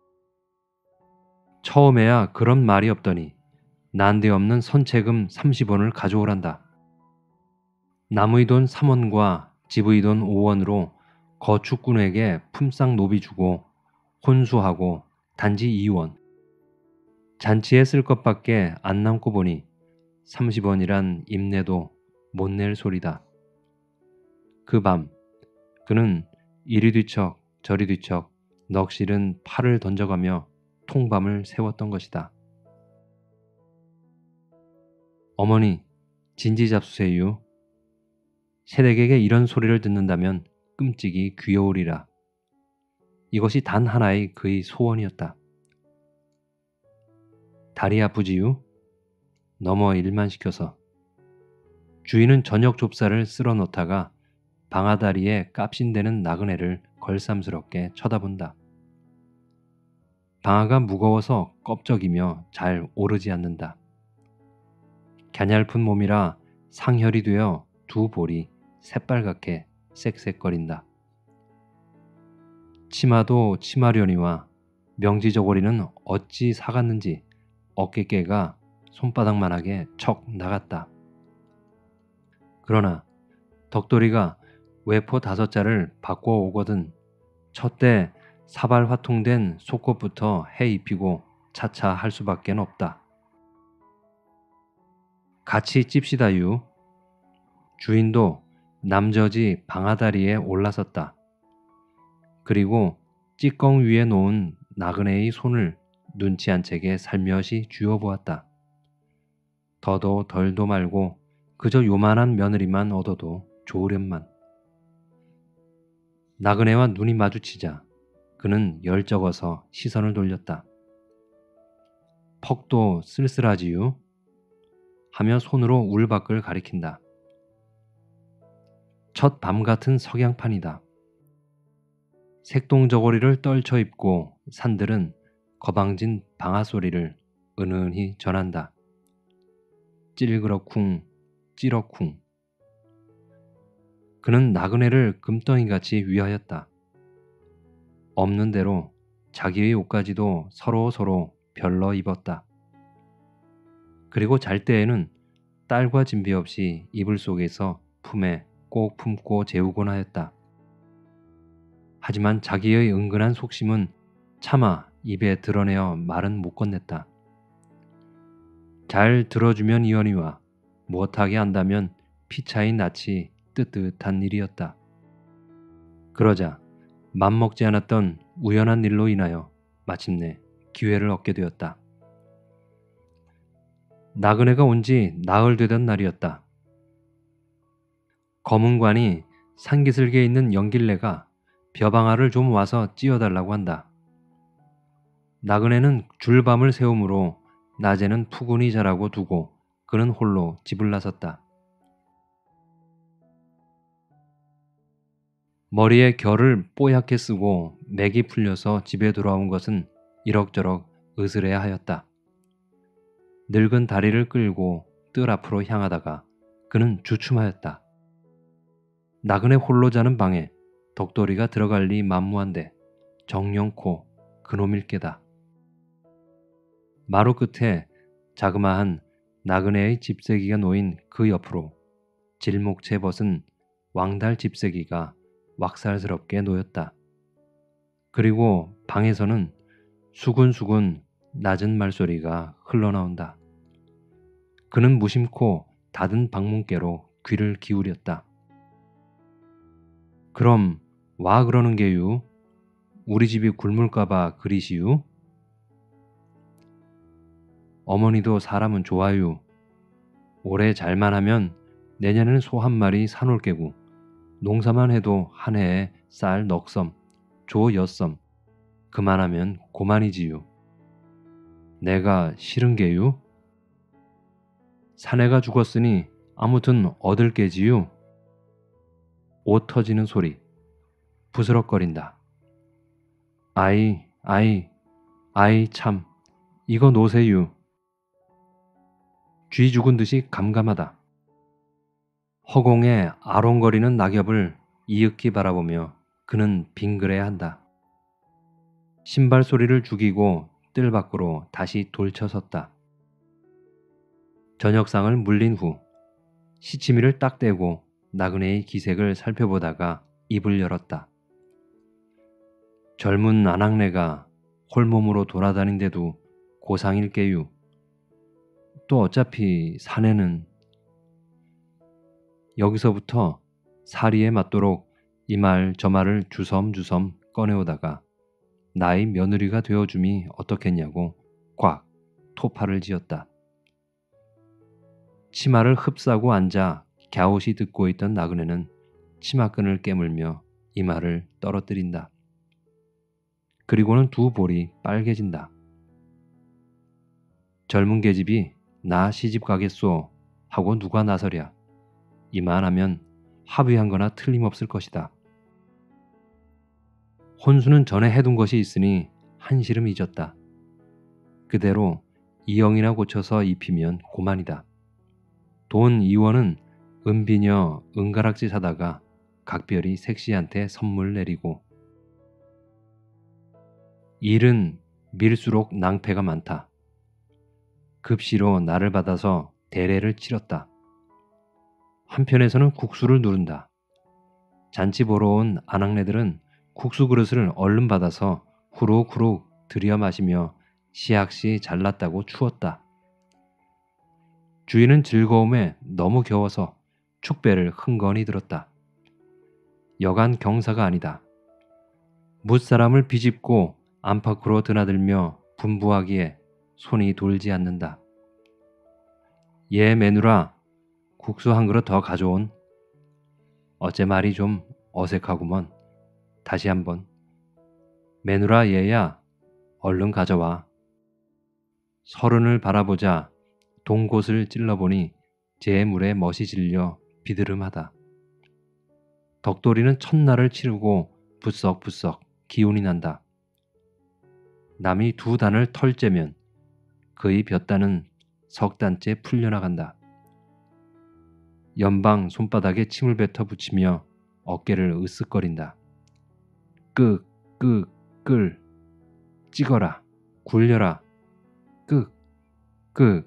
Speaker 2: 처음에야 그런 말이 없더니 난데없는 선체금 삼십 원을 가져오란다. 남의 돈 삼 원과 집의 돈 오 원으로 거축꾼에게 품삯 노비 주고 혼수하고 단지 이 원. 잔치에 쓸 것밖에 안 남고 보니 삼십 원이란 입내도 못 낼 소리다. 그 밤 그는 이리 뒤척 저리 뒤척 넋실은 팔을 던져가며 통밤을 새웠던 것이다. 어머니, 진지 잡수세요. 새댁에게 이런 소리를 듣는다면 끔찍이 귀여우리라. 이것이 단 하나의 그의 소원이었다. 다리 아프지요? 넘어 일만 시켜서. 주인은 저녁 좁쌀을 쓸어 넣다가 방아다리에 깝신대는 나그네를 걸삼스럽게 쳐다본다. 방아가 무거워서 껍적이며 잘 오르지 않는다. 갸냘픈 몸이라 상혈이 되어 두 볼이 새빨갛게 쌕쌕거린다. 치마도 치마려니와 명지저고리는 어찌 사갔는지 어깨깨가 손바닥만하게 척 나갔다. 그러나 덕돌이가 외포 다섯 자를 바꿔오거든 첫때 사발 화통된 속옷부터 해 입히고 차차 할 수밖엔 없다. 같이 찝시다유. 주인도 남저지 방아다리에 올라섰다. 그리고 찌꺼ং 위에 놓은 나그네의 손을 눈치 안 채게 살며시 쥐어보았다. 더도 덜도 말고 그저 요만한 며느리만 얻어도 좋으련만. 나그네와 눈이 마주치자 그는 열적어서 시선을 돌렸다. 퍽도 쓸쓸하지요? 하며 손으로 울밖을 가리킨다. 첫 밤 같은 석양판이다. 색동저고리를 떨쳐 입고 산들은 거방진 방아 소리를 은은히 전한다. 찔그럭쿵 찌럭쿵. 그는 나그네를 금덩이같이 위하였다. 없는 대로 자기의 옷까지도 서로 서로 별러 입었다. 그리고 잘 때에는 딸과 진비 없이 이불 속에서 품에 꼭 품고 재우곤 하였다. 하지만 자기의 은근한 속심은 차마 입에 드러내어 말은 못 건넸다. 잘 들어주면 이언이와 못하게 한다면 피차인 낯이 뜨뜻한 일이었다. 그러자 맘먹지 않았던 우연한 일로 인하여 마침내 기회를 얻게 되었다. 나그네가 온 지 나흘 되던 날이었다. 검은관이 산기슭에 있는 영길래가 벼방아를 좀 와서 찧어달라고 한다. 나그네는 줄밤을 세우므로 낮에는 푸근히 자라고 두고 그는 홀로 집을 나섰다. 머리에 결을 뽀얗게 쓰고 맥이 풀려서 집에 돌아온 것은 이럭저럭 으스레야 하였다. 늙은 다리를 끌고 뜰 앞으로 향하다가 그는 주춤하였다. 나그네 홀로 자는 방에 덕돌이가 들어갈 리 만무한데 정령코 그놈일 게다. 마루 끝에 자그마한 나그네의 집세기가 놓인 그 옆으로 질목채 벗은 왕달 집세기가 왁살스럽게 놓였다. 그리고 방에서는 수군수군 낮은 말소리가 흘러나온다. 그는 무심코 닫은 방문께로 귀를 기울였다. 그럼 와 그러는 게유? 우리 집이 굶을까봐 그리시유? 어머니도 사람은 좋아유. 올해 잘만 하면 내년에는 소 한 마리 사놓을 게고 농사만 해도 한 해에 쌀 넉 섬, 조 여 섬, 그만하면 고만이지유. 내가 싫은 게유? 사내가 죽었으니 아무튼 얻을 게지유. 옷 터지는 소리, 부스럭거린다. 아이, 아이, 아이 참, 이거 노세유. 쥐 죽은 듯이 감감하다. 허공에 아롱거리는 낙엽을 이윽히 바라보며 그는 빙그레야 한다. 신발 소리를 죽이고 뜰 밖으로 다시 돌쳐섰다. 저녁상을 물린 후 시치미를 딱 떼고 나그네의 기색을 살펴보다가 입을 열었다. 젊은 아낙네가 홀몸으로 돌아다닌데도 고상일게유. 또 어차피 사내는. 여기서부터 사리에 맞도록 이 말 저 말을 주섬주섬 꺼내오다가 나의 며느리가 되어줌이 어떻겠냐고 꽉 토파를 지었다. 치마를 흡사고 앉아 갸웃이 듣고 있던 나그네는 치마끈을 깨물며 이 말을 떨어뜨린다. 그리고는 두 볼이 빨개진다. 젊은 계집이 나 시집 가겠소 하고 누가 나서랴. 이만하면 합의한 거나 틀림없을 것이다. 혼수는 전에 해둔 것이 있으니 한시름 잊었다. 그대로 이영이나 고쳐서 입히면 고만이다. 돈 이원은 은비녀 은가락지 사다가 각별히 색시한테 선물 내리고. 일은 밀수록 낭패가 많다. 급시로 나를 받아서 대례를 치렀다. 한편에서는 국수를 누른다. 잔치 보러 온 아낙네들은 국수 그릇을 얼른 받아서 후룩후룩 들여 마시며 시약시 잘났다고 추었다. 주인은 즐거움에 너무 겨워서 축배를 흥건히 들었다. 여간 경사가 아니다. 무사람을 비집고 안팎으로 드나들며 분부하기에 손이 돌지 않는다. 예, 매누라, 국수 한 그릇 더 가져온. 어째 말이 좀 어색하구먼. 다시 한번. 매누라 얘야, 얼른 가져와. 서른을 바라보자 동곳을 찔러보니 제 물에 멋이 질려 비드름하다. 덕돌이는 첫날을 치르고 부썩부썩 기운이 난다. 남이 두 단을 털째면 그의 볕단은 석 단째 풀려나간다. 연방 손바닥에 침을 뱉어 붙이며 어깨를 으쓱거린다. 끄, 끄, 끌, 찍어라, 굴려라, 끄, 끄.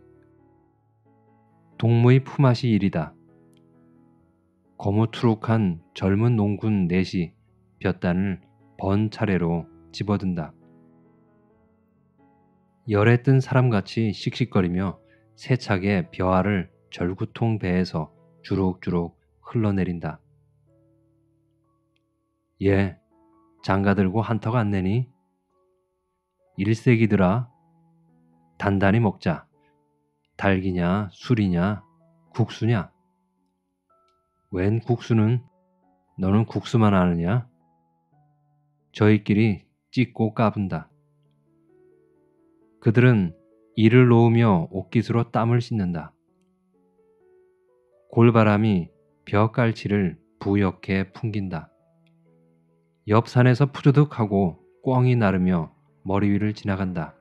Speaker 2: 동무의 품앗이 일이다. 거무투룩한 젊은 농군 넷이 볕단을 번 차례로 집어든다. 열에 뜬 사람같이 씩씩거리며 세차게 벼알을 절구통 배에서 주룩주룩 흘러내린다. 예, 장가 들고 한턱 안 내니? 일색이더라. 단단히 먹자. 달기냐, 술이냐, 국수냐? 웬 국수는? 너는 국수만 아느냐? 저희끼리 찢고 까분다. 그들은 이를 놓으며 옷깃으로 땀을 씻는다. 골바람이 벼깔치를 부옇게 풍긴다. 옆 산에서 푸드득하고 꿩이 나르며 머리 위를 지나간다.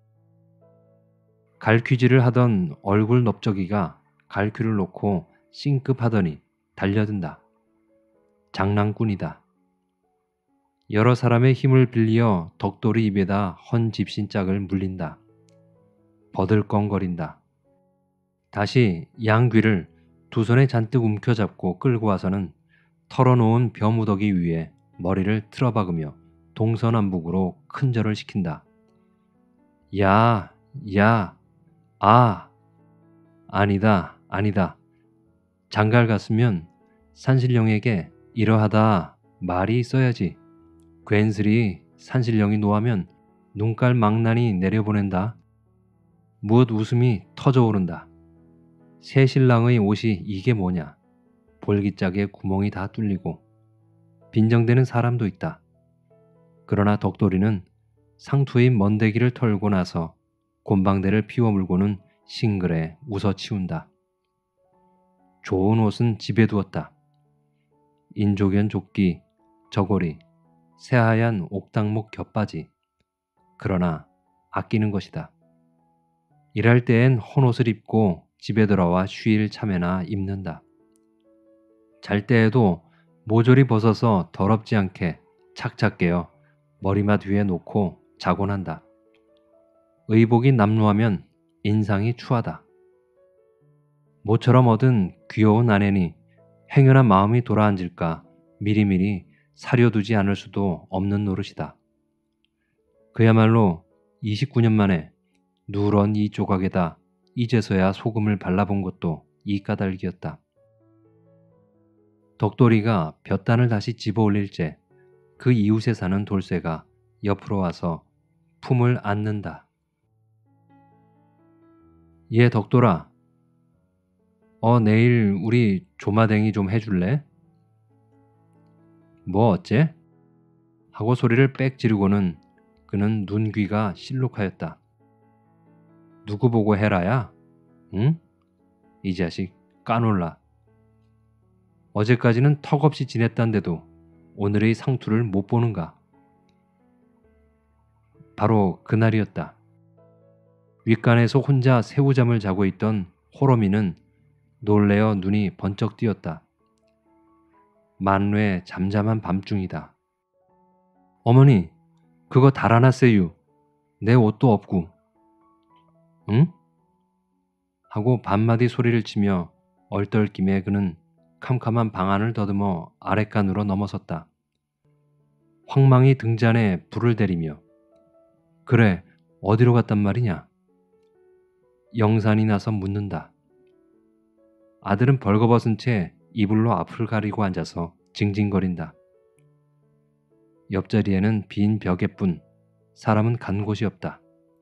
Speaker 2: 갈퀴질을 하던 얼굴 넓적이가 갈퀴를 놓고 싱급하더니 달려든다. 장난꾼이다. 여러 사람의 힘을 빌려 덕돌이 입에다 헌 집신짝을 물린다. 버들컹거린다. 다시 양귀를 두 손에 잔뜩 움켜잡고 끌고 와서는 털어놓은 벼무더기 위에 머리를 틀어박으며 동서남북으로 큰절을 시킨다. 야, 야, 아, 아니다, 아니다. 장갈 갔으면 산신령에게 이러하다 말이 있어야지. 괜스레 산신령이 노하면 눈깔 망나니 내려보낸다. 무엇 웃음이 터져오른다. 새 신랑의 옷이 이게 뭐냐. 볼기짝에 구멍이 다 뚫리고 빈정대는 사람도 있다. 그러나 덕돌이는 상투의 먼데기를 털고 나서 곤방대를 피워 물고는 싱글에 웃어치운다. 좋은 옷은 집에 두었다. 인조견 조끼, 저고리, 새하얀 옥당목 겹바지. 그러나 아끼는 것이다. 일할 때엔 헌옷을 입고 집에 들어와 쉴 참에나 입는다. 잘 때에도 모조리 벗어서 더럽지 않게 착착 깨어 머리맡 위에 놓고 자곤 한다. 의복이 남루하면 인상이 추하다. 모처럼 얻은 귀여운 아내니 행여나 마음이 돌아앉을까 미리미리 사려두지 않을 수도 없는 노릇이다. 그야말로 이십구 년 만에 누런 이 조각에다 이제서야 소금을 발라본 것도 이 까닭이었다. 덕돌이가 볕단을 다시 집어올릴째 그 이웃에 사는 돌쇠가 옆으로 와서 품을 안는다. 예, 덕돌아. 어, 내일 우리 조마댕이 좀 해줄래? 뭐 어째? 하고 소리를 빽 지르고는 그는 눈귀가 실룩하였다. 누구 보고 해라야? 응? 이 자식 까놀라. 어제까지는 턱없이 지냈단데도 오늘의 상투를 못 보는가? 바로 그날이었다. 윗간에서 혼자 새우잠을 자고 있던 호러미는 놀래어 눈이 번쩍 띄었다. 만뇌 잠잠한 밤중이다. 어머니, 그거 달아났어요. 내 옷도 없고. 응? 하고 반마디 소리를 치며 얼떨김에 그는 캄캄한 방 안을 더듬어 아랫간으로 넘어섰다. 황망이 등잔에 불을 대리며 그래, 어디로 갔단 말이냐? 영산이 나서 묻는다. 아들은 벌거벗은 채 이불로 앞을 가리고 앉아서 징징거린다. 옆자리에는 빈 벽에뿐 사람은 간 곳이 없다.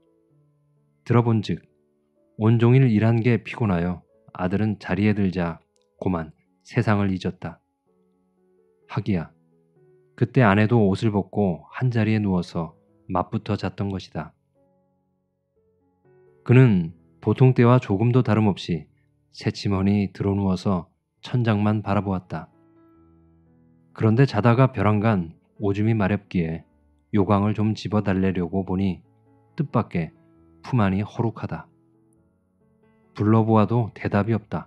Speaker 2: 들어본즉 온종일 일한 게 피곤하여 아들은 자리에 들자 고만 세상을 잊었다. 하기야 그때 아내도 옷을 벗고 한자리에 누워서 맞붙어 잤던 것이다. 그는 보통 때와 조금도 다름없이 새침하니 드러누워서 천장만 바라보았다. 그런데 자다가 벼랑간 오줌이 마렵기에 요광을 좀 집어달래려고 보니 뜻밖의 품 안이 허룩하다. 불러보아도 대답이 없다.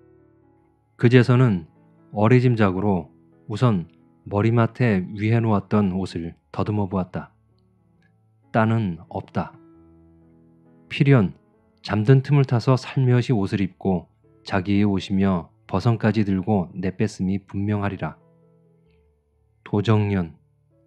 Speaker 2: 그제서는 어리짐작으로 우선 머리맡에 위에 놓았던 옷을 더듬어 보았다. 딴은 없다. 필연 잠든 틈을 타서 살며시 옷을 입고 자기의 옷이며 버선까지 들고 내뺐음이 분명하리라. 도정년.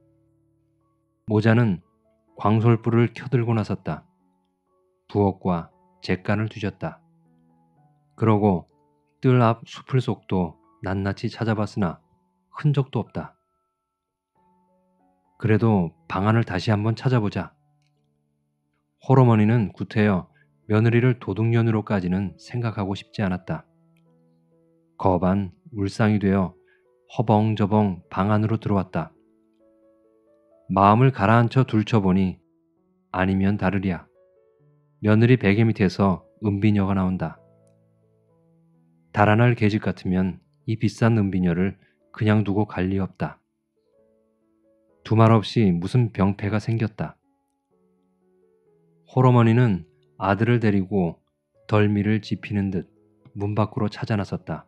Speaker 2: 모자는 광솔불을 켜들고 나섰다. 부엌과 잿간을 뒤졌다. 그러고 뜰 앞 숲을 속도 낱낱이 찾아봤으나 흔적도 없다. 그래도 방안을 다시 한번 찾아보자. 홀어머니는 구태여 며느리를 도둑년으로까지는 생각하고 싶지 않았다. 거반 울상이 되어 허벙저벙 방 안으로 들어왔다. 마음을 가라앉혀 둘쳐보니 아니면 다르랴. 며느리 베개 밑에서 은비녀가 나온다. 달아날 계집 같으면 이 비싼 은비녀를 그냥 두고 갈 리 없다. 두말 없이 무슨 병폐가 생겼다. 홀어머니는 아들을 데리고 덜미를 지피는 듯 문 밖으로 찾아 나섰다.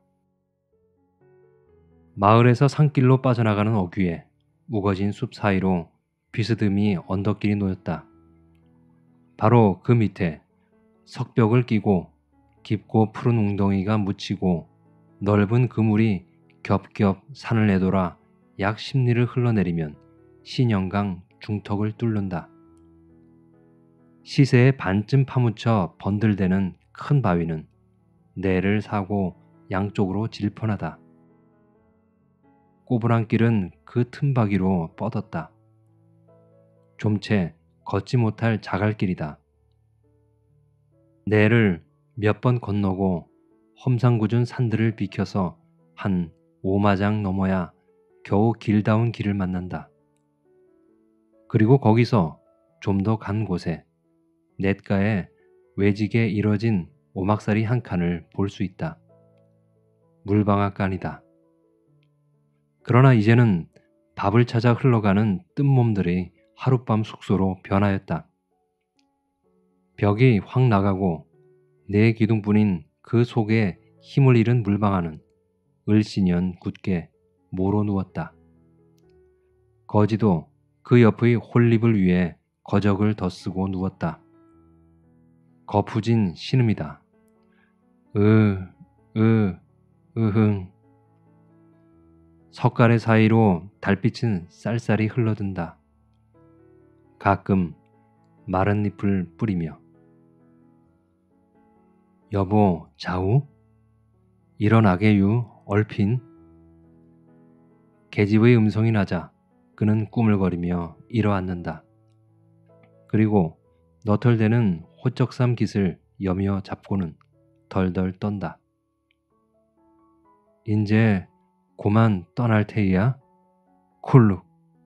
Speaker 2: 마을에서 산길로 빠져나가는 어귀에 우거진 숲 사이로 비스듬히 언덕길이 놓였다. 바로 그 밑에 석벽을 끼고 깊고 푸른 웅덩이가 묻히고 넓은 그물이 겹겹 산을 내돌아 약 십리를 흘러내리면 신영강 중턱을 뚫는다. 시세에 반쯤 파묻혀 번들대는 큰 바위는 내를 사고 양쪽으로 질펀하다. 꼬부랑 길은 그 틈바위로 뻗었다. 좀채 걷지 못할 자갈길이다. 내를 몇 번 건너고 험상궂은 산들을 비켜서 한 오마장 넘어야 겨우 길다운 길을 만난다. 그리고 거기서 좀 더 간 곳에 냇가에 외지게 이뤄진 오막살이 한 칸을 볼 수 있다. 물방앗간이다. 그러나 이제는 밥을 찾아 흘러가는 뜬몸들이 하룻밤 숙소로 변하였다. 벽이 확 나가고 네 기둥뿐인 그 속에 힘을 잃은 물방아는 을씨년 굳게 모로 누웠다. 거지도 그 옆의 홀립을 위해 거적을 덧쓰고 누웠다. 거푸진 신음이다. 으, 으, 으흥. 석가래 사이로 달빛은 쌀쌀이 흘러든다. 가끔 마른 잎을 뿌리며 여보 자우? 일어나게유 얼핀? 계집의 음성이 나자 그는 꾸물거리며 일어앉는다. 그리고 너털대는 호적삼 깃을 여며 잡고는 덜덜 떤다. 인제 고만 떠날 테이야? 쿨룩.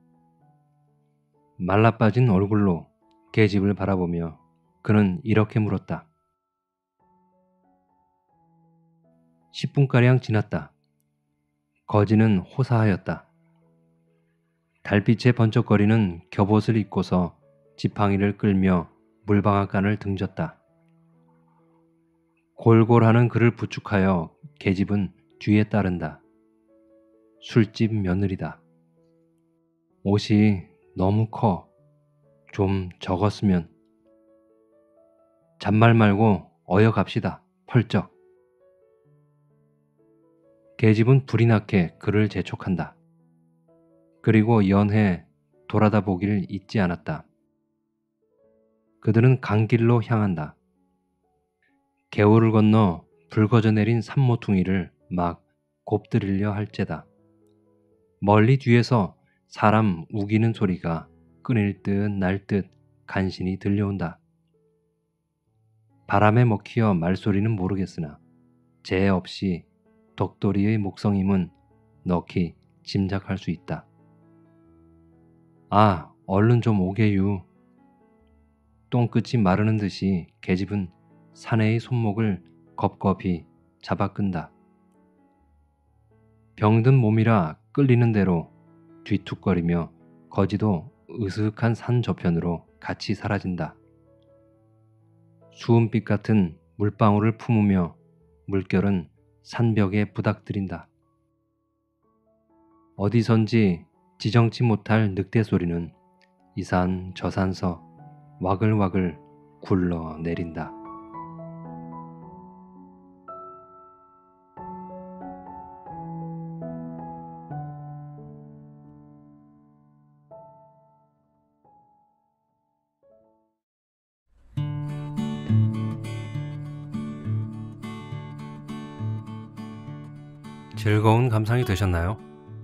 Speaker 2: 말라빠진 얼굴로 계집을 바라보며 그는 이렇게 물었다. 십 분가량 지났다. 거지는 호사하였다. 달빛에 번쩍거리는 겹옷을 입고서 지팡이를 끌며 물방앗간을 등졌다. 골골하는 그를 부축하여 계집은 뒤에 따른다. 술집 며느리다. 옷이 너무 커. 좀 적었으면. 잔말 말고 어여 갑시다. 펄쩍. 계집은 불이 나게 그를 재촉한다. 그리고 연해 돌아다 보기를 잊지 않았다. 그들은 강길로 향한다. 개울을 건너 붉어져 내린 산모퉁이를 막 곱들이려 할제다. 멀리 뒤에서 사람 우기는 소리가 끊일 듯 날 듯 간신히 들려온다. 바람에 먹히어 말소리는 모르겠으나 재 없이 덕돌이의 목성임은 넋이 짐작할 수 있다. 아, 얼른 좀 오게유. 똥끝이 마르는 듯이 계집은 사내의 손목을 겁겁이 잡아 끈다. 병든 몸이라 끌리는 대로 뒤툭거리며 거지도 으슥한 산 저편으로 같이 사라진다. 수은빛 같은 물방울을 품으며 물결은 산벽에 부닥들인다. 어디선지 지정치 못할 늑대 소리는 이산 저산서 와글와글 굴러 내린다.
Speaker 1: 즐거운 감상이 되셨나요?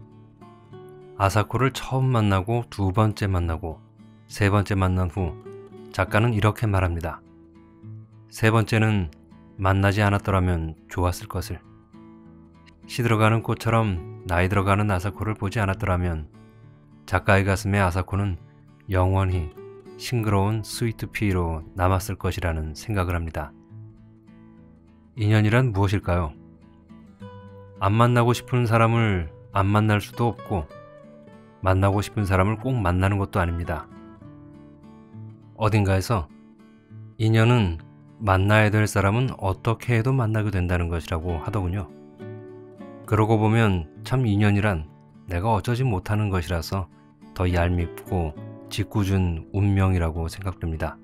Speaker 1: 아사코를 처음 만나고 두 번째 만나고 세 번째 만난 후 작가는 이렇게 말합니다. 세 번째는 만나지 않았더라면 좋았을 것을. 시들어가는 꽃처럼 나이 들어가는 아사코를 보지 않았더라면 작가의 가슴에 아사코는 영원히 싱그러운 스위트피로 남았을 것이라는 생각을 합니다. 인연이란 무엇일까요? 안 만나고 싶은 사람을 안 만날 수도 없고 만나고 싶은 사람을 꼭 만나는 것도 아닙니다. 어딘가에서 인연은 만나야 될 사람은 어떻게 해도 만나게 된다는 것이라고 하더군요. 그러고 보면 참 인연이란 내가 어쩌지 못하는 것이라서 더 얄밉고 짓궂은 운명이라고 생각됩니다.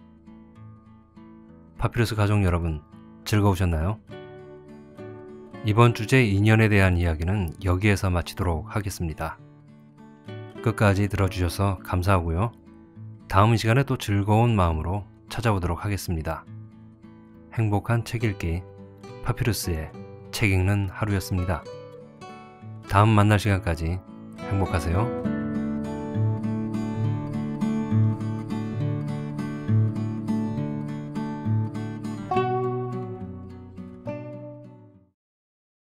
Speaker 1: 파피루스 가족 여러분, 즐거우셨나요? 이번 주제 인연에 대한 이야기는 여기에서 마치도록 하겠습니다. 끝까지 들어주셔서 감사하고요. 다음 시간에 또 즐거운 마음으로 찾아오도록 하겠습니다. 행복한 책 읽기, 파피루스의 책 읽는 하루였습니다. 다음 만날 시간까지 행복하세요.